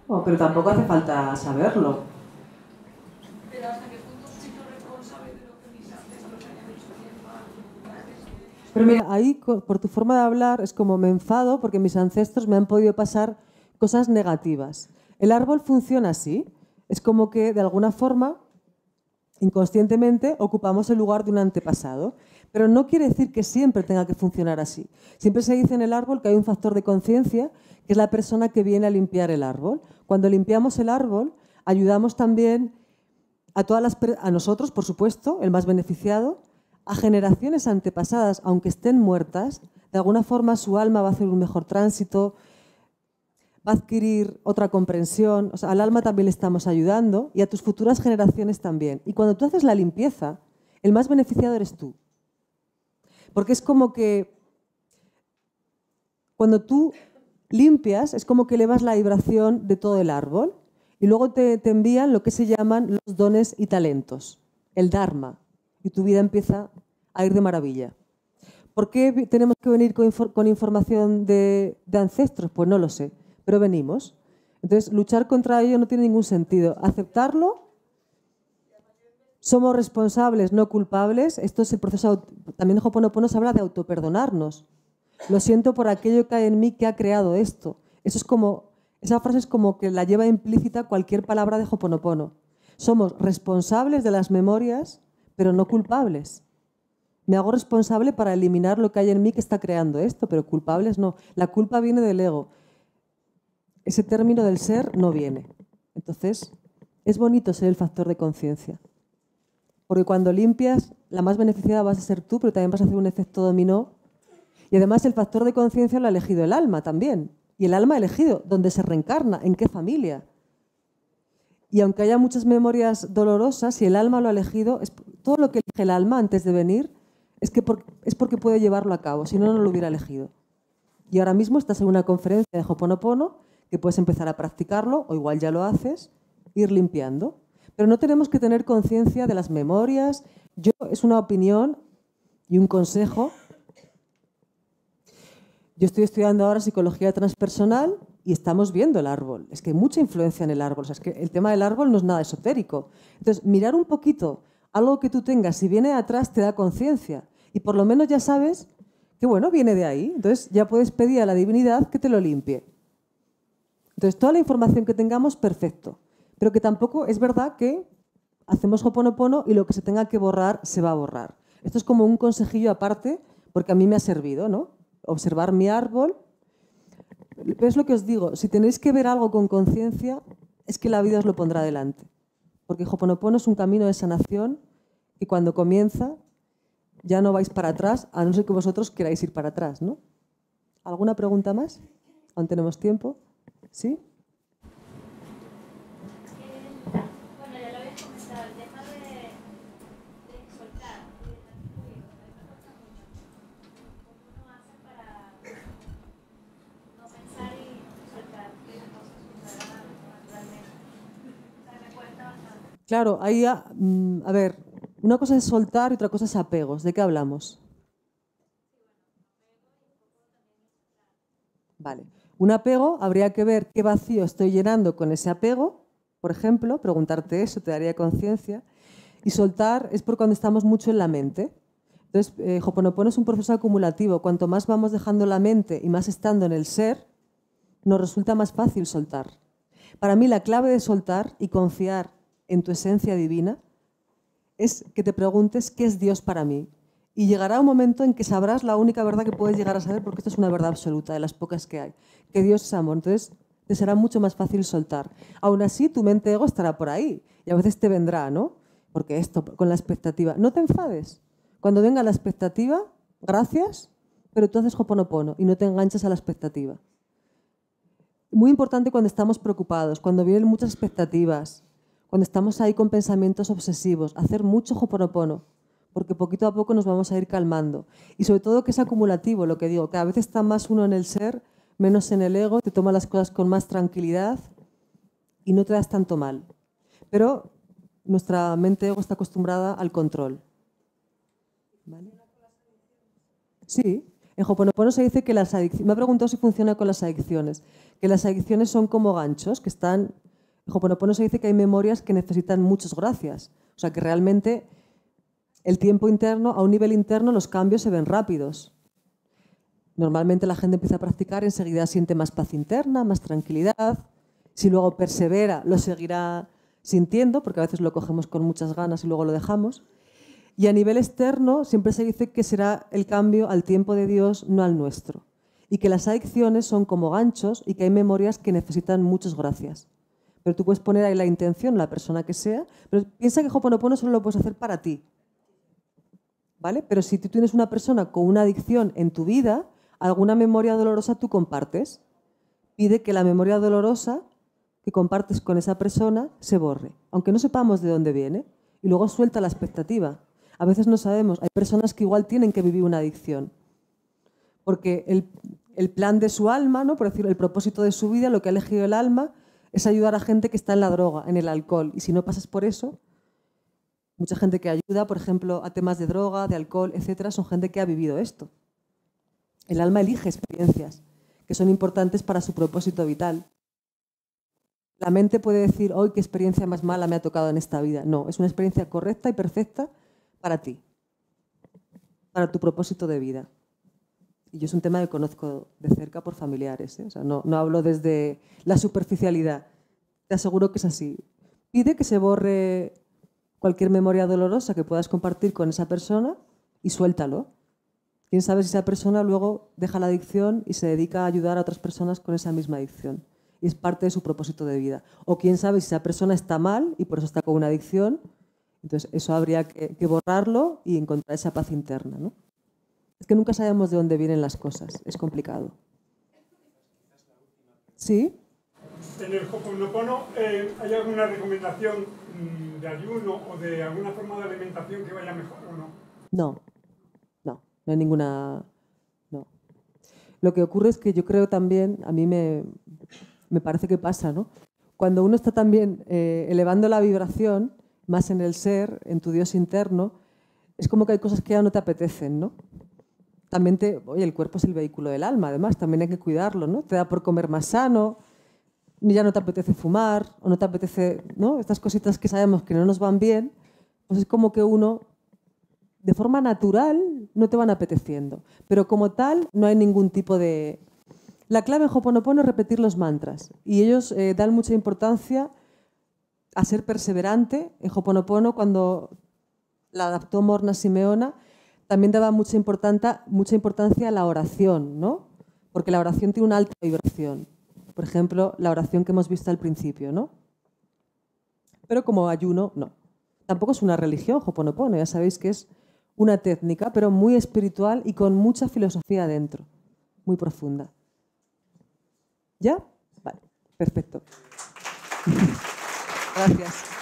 S1: Oh, pero tampoco hace falta saberlo.
S2: Pero hasta qué punto soy yo responsable de lo que mis ancestros hayan hecho bien mal.
S1: Pero mira, ahí por tu forma de hablar es como me enfado porque mis ancestros me han podido pasar cosas negativas. El árbol funciona así. Es como que de alguna forma, inconscientemente, ocupamos el lugar de un antepasado. Pero no quiere decir que siempre tenga que funcionar así. Siempre se dice en el árbol que hay un factor de conciencia, que es la persona que viene a limpiar el árbol. Cuando limpiamos el árbol, ayudamos también a, todas las, a nosotros, por supuesto, el más beneficiado, a generaciones antepasadas, aunque estén muertas, de alguna forma su alma va a hacer un mejor tránsito, va a adquirir otra comprensión. O sea, al alma también le estamos ayudando y a tus futuras generaciones también. Y cuando tú haces la limpieza, el más beneficiado eres tú. Porque es como que cuando tú limpias, es como que elevas la vibración de todo el árbol y luego te, te envían lo que se llaman los dones y talentos, el Dharma, y tu vida empieza a ir de maravilla. ¿Por qué tenemos que venir con, con información de, de ancestros? Pues no lo sé, pero venimos. Entonces, luchar contra ello no tiene ningún sentido. Aceptarlo, somos responsables, no culpables. Esto es el proceso, también en Ho'oponopono se habla de autoperdonarnos. Lo siento por aquello que hay en mí que ha creado esto. Eso es como, esa frase es como que la lleva implícita cualquier palabra de Ho'oponopono. Somos responsables de las memorias, pero no culpables. Me hago responsable para eliminar lo que hay en mí que está creando esto, pero culpables no. La culpa viene del ego. Ese término del ser no viene. Entonces, es bonito ser el factor de conciencia. Porque cuando limpias, la más beneficiada vas a ser tú, pero también vas a hacer un efecto dominó. Y además el factor de conciencia lo ha elegido el alma también. Y el alma ha elegido dónde se reencarna, en qué familia. Y aunque haya muchas memorias dolorosas, si el alma lo ha elegido, es todo lo que elige el alma antes de venir es, que por, es porque puede llevarlo a cabo, si no, no lo hubiera elegido. Y ahora mismo estás en una conferencia de Ho'oponopono que puedes empezar a practicarlo, o igual ya lo haces, ir limpiando. Pero no tenemos que tener conciencia de las memorias. Yo, es una opinión y un consejo. Yo estoy estudiando ahora psicología transpersonal y estamos viendo el árbol. Es que hay mucha influencia en el árbol. O sea, es que el tema del árbol no es nada esotérico. Entonces, mirar un poquito algo que tú tengas, si viene de atrás, te da conciencia. Y por lo menos ya sabes que, bueno, viene de ahí. Entonces, ya puedes pedir a la divinidad que te lo limpie. Entonces, toda la información que tengamos, perfecto. Pero que tampoco es verdad que hacemos Ho'oponopono y lo que se tenga que borrar, se va a borrar. Esto es como un consejillo aparte, porque a mí me ha servido, ¿no? Observar mi árbol. Pero es lo que os digo, si tenéis que ver algo con conciencia, es que la vida os lo pondrá delante. Porque Ho'oponopono es un camino de sanación que cuando comienza ya no vais para atrás, a no ser que vosotros queráis ir para atrás, ¿no? ¿Alguna pregunta más? ¿Aún tenemos tiempo? ¿Sí?
S4: Bueno, ya lo habéis comentado, el tema de, de soltar y de estar fluido, a mí me cuesta mucho. ¿Cómo uno hace para no pensar y soltar que las cosas sucedan naturalmente? O sea, me cuesta bastante.
S1: Claro, ahí, a, a ver, una cosa es soltar y otra cosa es apegos. ¿De qué hablamos? Vale. Un apego, habría que ver qué vacío estoy llenando con ese apego, por ejemplo, preguntarte eso, te daría conciencia. Y soltar es por cuando estamos mucho en la mente. Entonces, eh, Ho'oponopono es un proceso acumulativo. Cuanto más vamos dejando la mente y más estando en el ser, nos resulta más fácil soltar. Para mí, la clave de soltar y confiar en tu esencia divina es que te preguntes qué es Dios para mí. Y llegará un momento en que sabrás la única verdad que puedes llegar a saber, porque esto es una verdad absoluta, de las pocas que hay, que Dios es amor. Entonces, te será mucho más fácil soltar. Aún así, tu mente ego estará por ahí y a veces te vendrá, ¿no? Porque esto, con la expectativa. No te enfades. Cuando venga la expectativa, gracias, pero tú haces Ho'oponopono y no te enganchas a la expectativa. Muy importante cuando estamos preocupados, cuando vienen muchas expectativas, cuando estamos ahí con pensamientos obsesivos, hacer mucho Ho'oponopono, porque poquito a poco nos vamos a ir calmando. Y sobre todo que es acumulativo, lo que digo, que a veces está más uno en el ser, menos en el ego, te toma las cosas con más tranquilidad y no te das tanto mal. Pero nuestra mente ego está acostumbrada al control. ¿Vale? Sí, En Ho'oponopono se dice que las adicciones, me ha preguntado si funciona con las adicciones, que las adicciones son como ganchos, que están, en Ho'oponopono se dice que hay memorias que necesitan muchas gracias. O sea, que realmente el tiempo interno, a un nivel interno, los cambios se ven rápidos. Normalmente la gente empieza a practicar, enseguida siente más paz interna, más tranquilidad. Si luego persevera, lo seguirá sintiendo, porque a veces lo cogemos con muchas ganas y luego lo dejamos. Y a nivel externo siempre se dice que será el cambio al tiempo de Dios, no al nuestro. Y que las adicciones son como ganchos y que hay memorias que necesitan muchas gracias. Pero tú puedes poner ahí la intención, la persona que sea, pero piensa que Ho'oponopono solo lo puedes hacer para ti. ¿Vale? Pero si tú tienes una persona con una adicción en tu vida, alguna memoria dolorosa tú compartes. Pide que la memoria dolorosa que compartes con esa persona se borre, aunque no sepamos de dónde viene. Y luego suelta la expectativa. A veces no sabemos. Hay personas que igual tienen que vivir una adicción. Porque el, el plan de su alma, ¿no? Por decir, el propósito de su vida, lo que ha elegido el alma, es ayudar a gente que está en la droga, en el alcohol. Y si no pasas por eso, mucha gente que ayuda, por ejemplo, a temas de droga, de alcohol, etcétera, son gente que ha vivido esto. El alma elige experiencias que son importantes para su propósito vital. La mente puede decir, hoy qué experiencia más mala me ha tocado en esta vida. No, es una experiencia correcta y perfecta para ti, para tu propósito de vida. Y yo es un tema que conozco de cerca por familiares, ¿eh? O sea, no, no hablo desde la superficialidad. Te aseguro que es así. Pide que se borre cualquier memoria dolorosa que puedas compartir con esa persona y suéltalo. Quién sabe si esa persona luego deja la adicción y se dedica a ayudar a otras personas con esa misma adicción. Y es parte de su propósito de vida. O quién sabe si esa persona está mal y por eso está con una adicción. Entonces eso habría que, que borrarlo y encontrar esa paz interna, ¿no? Es que nunca sabemos de dónde vienen las cosas. Es complicado. ¿Sí?
S5: En el Ho'oponopono, eh, ¿hay alguna recomendación mmm, de ayuno o de alguna forma de alimentación que vaya mejor o no?
S1: No, no, no hay ninguna... No. Lo que ocurre es que yo creo también, a mí me, me parece que pasa, ¿no? Cuando uno está también eh, elevando la vibración, más en el ser, en tu Dios interno, es como que hay cosas que ya no te apetecen, ¿no? También te... Oye, el cuerpo es el vehículo del alma, además, también hay que cuidarlo, ¿no? Te da por comer más sano, ya no te apetece fumar, o no te apetece, ¿no? Estas cositas que sabemos que no nos van bien, pues es como que uno, de forma natural, no te van apeteciendo. Pero como tal, no hay ningún tipo de... La clave en Ho'oponopono es repetir los mantras. Y ellos eh, dan mucha importancia a ser perseverante. En Ho'oponopono, cuando la adaptó Morna Simeona, también daba mucha importancia, mucha importancia a la oración, ¿no? Porque la oración tiene una alta vibración. Por ejemplo, la oración que hemos visto al principio, ¿no? Pero como ayuno, no. Tampoco es una religión, Ho'oponopono, ya sabéis que es una técnica, pero muy espiritual y con mucha filosofía dentro, muy profunda. ¿Ya? Vale, perfecto. Gracias.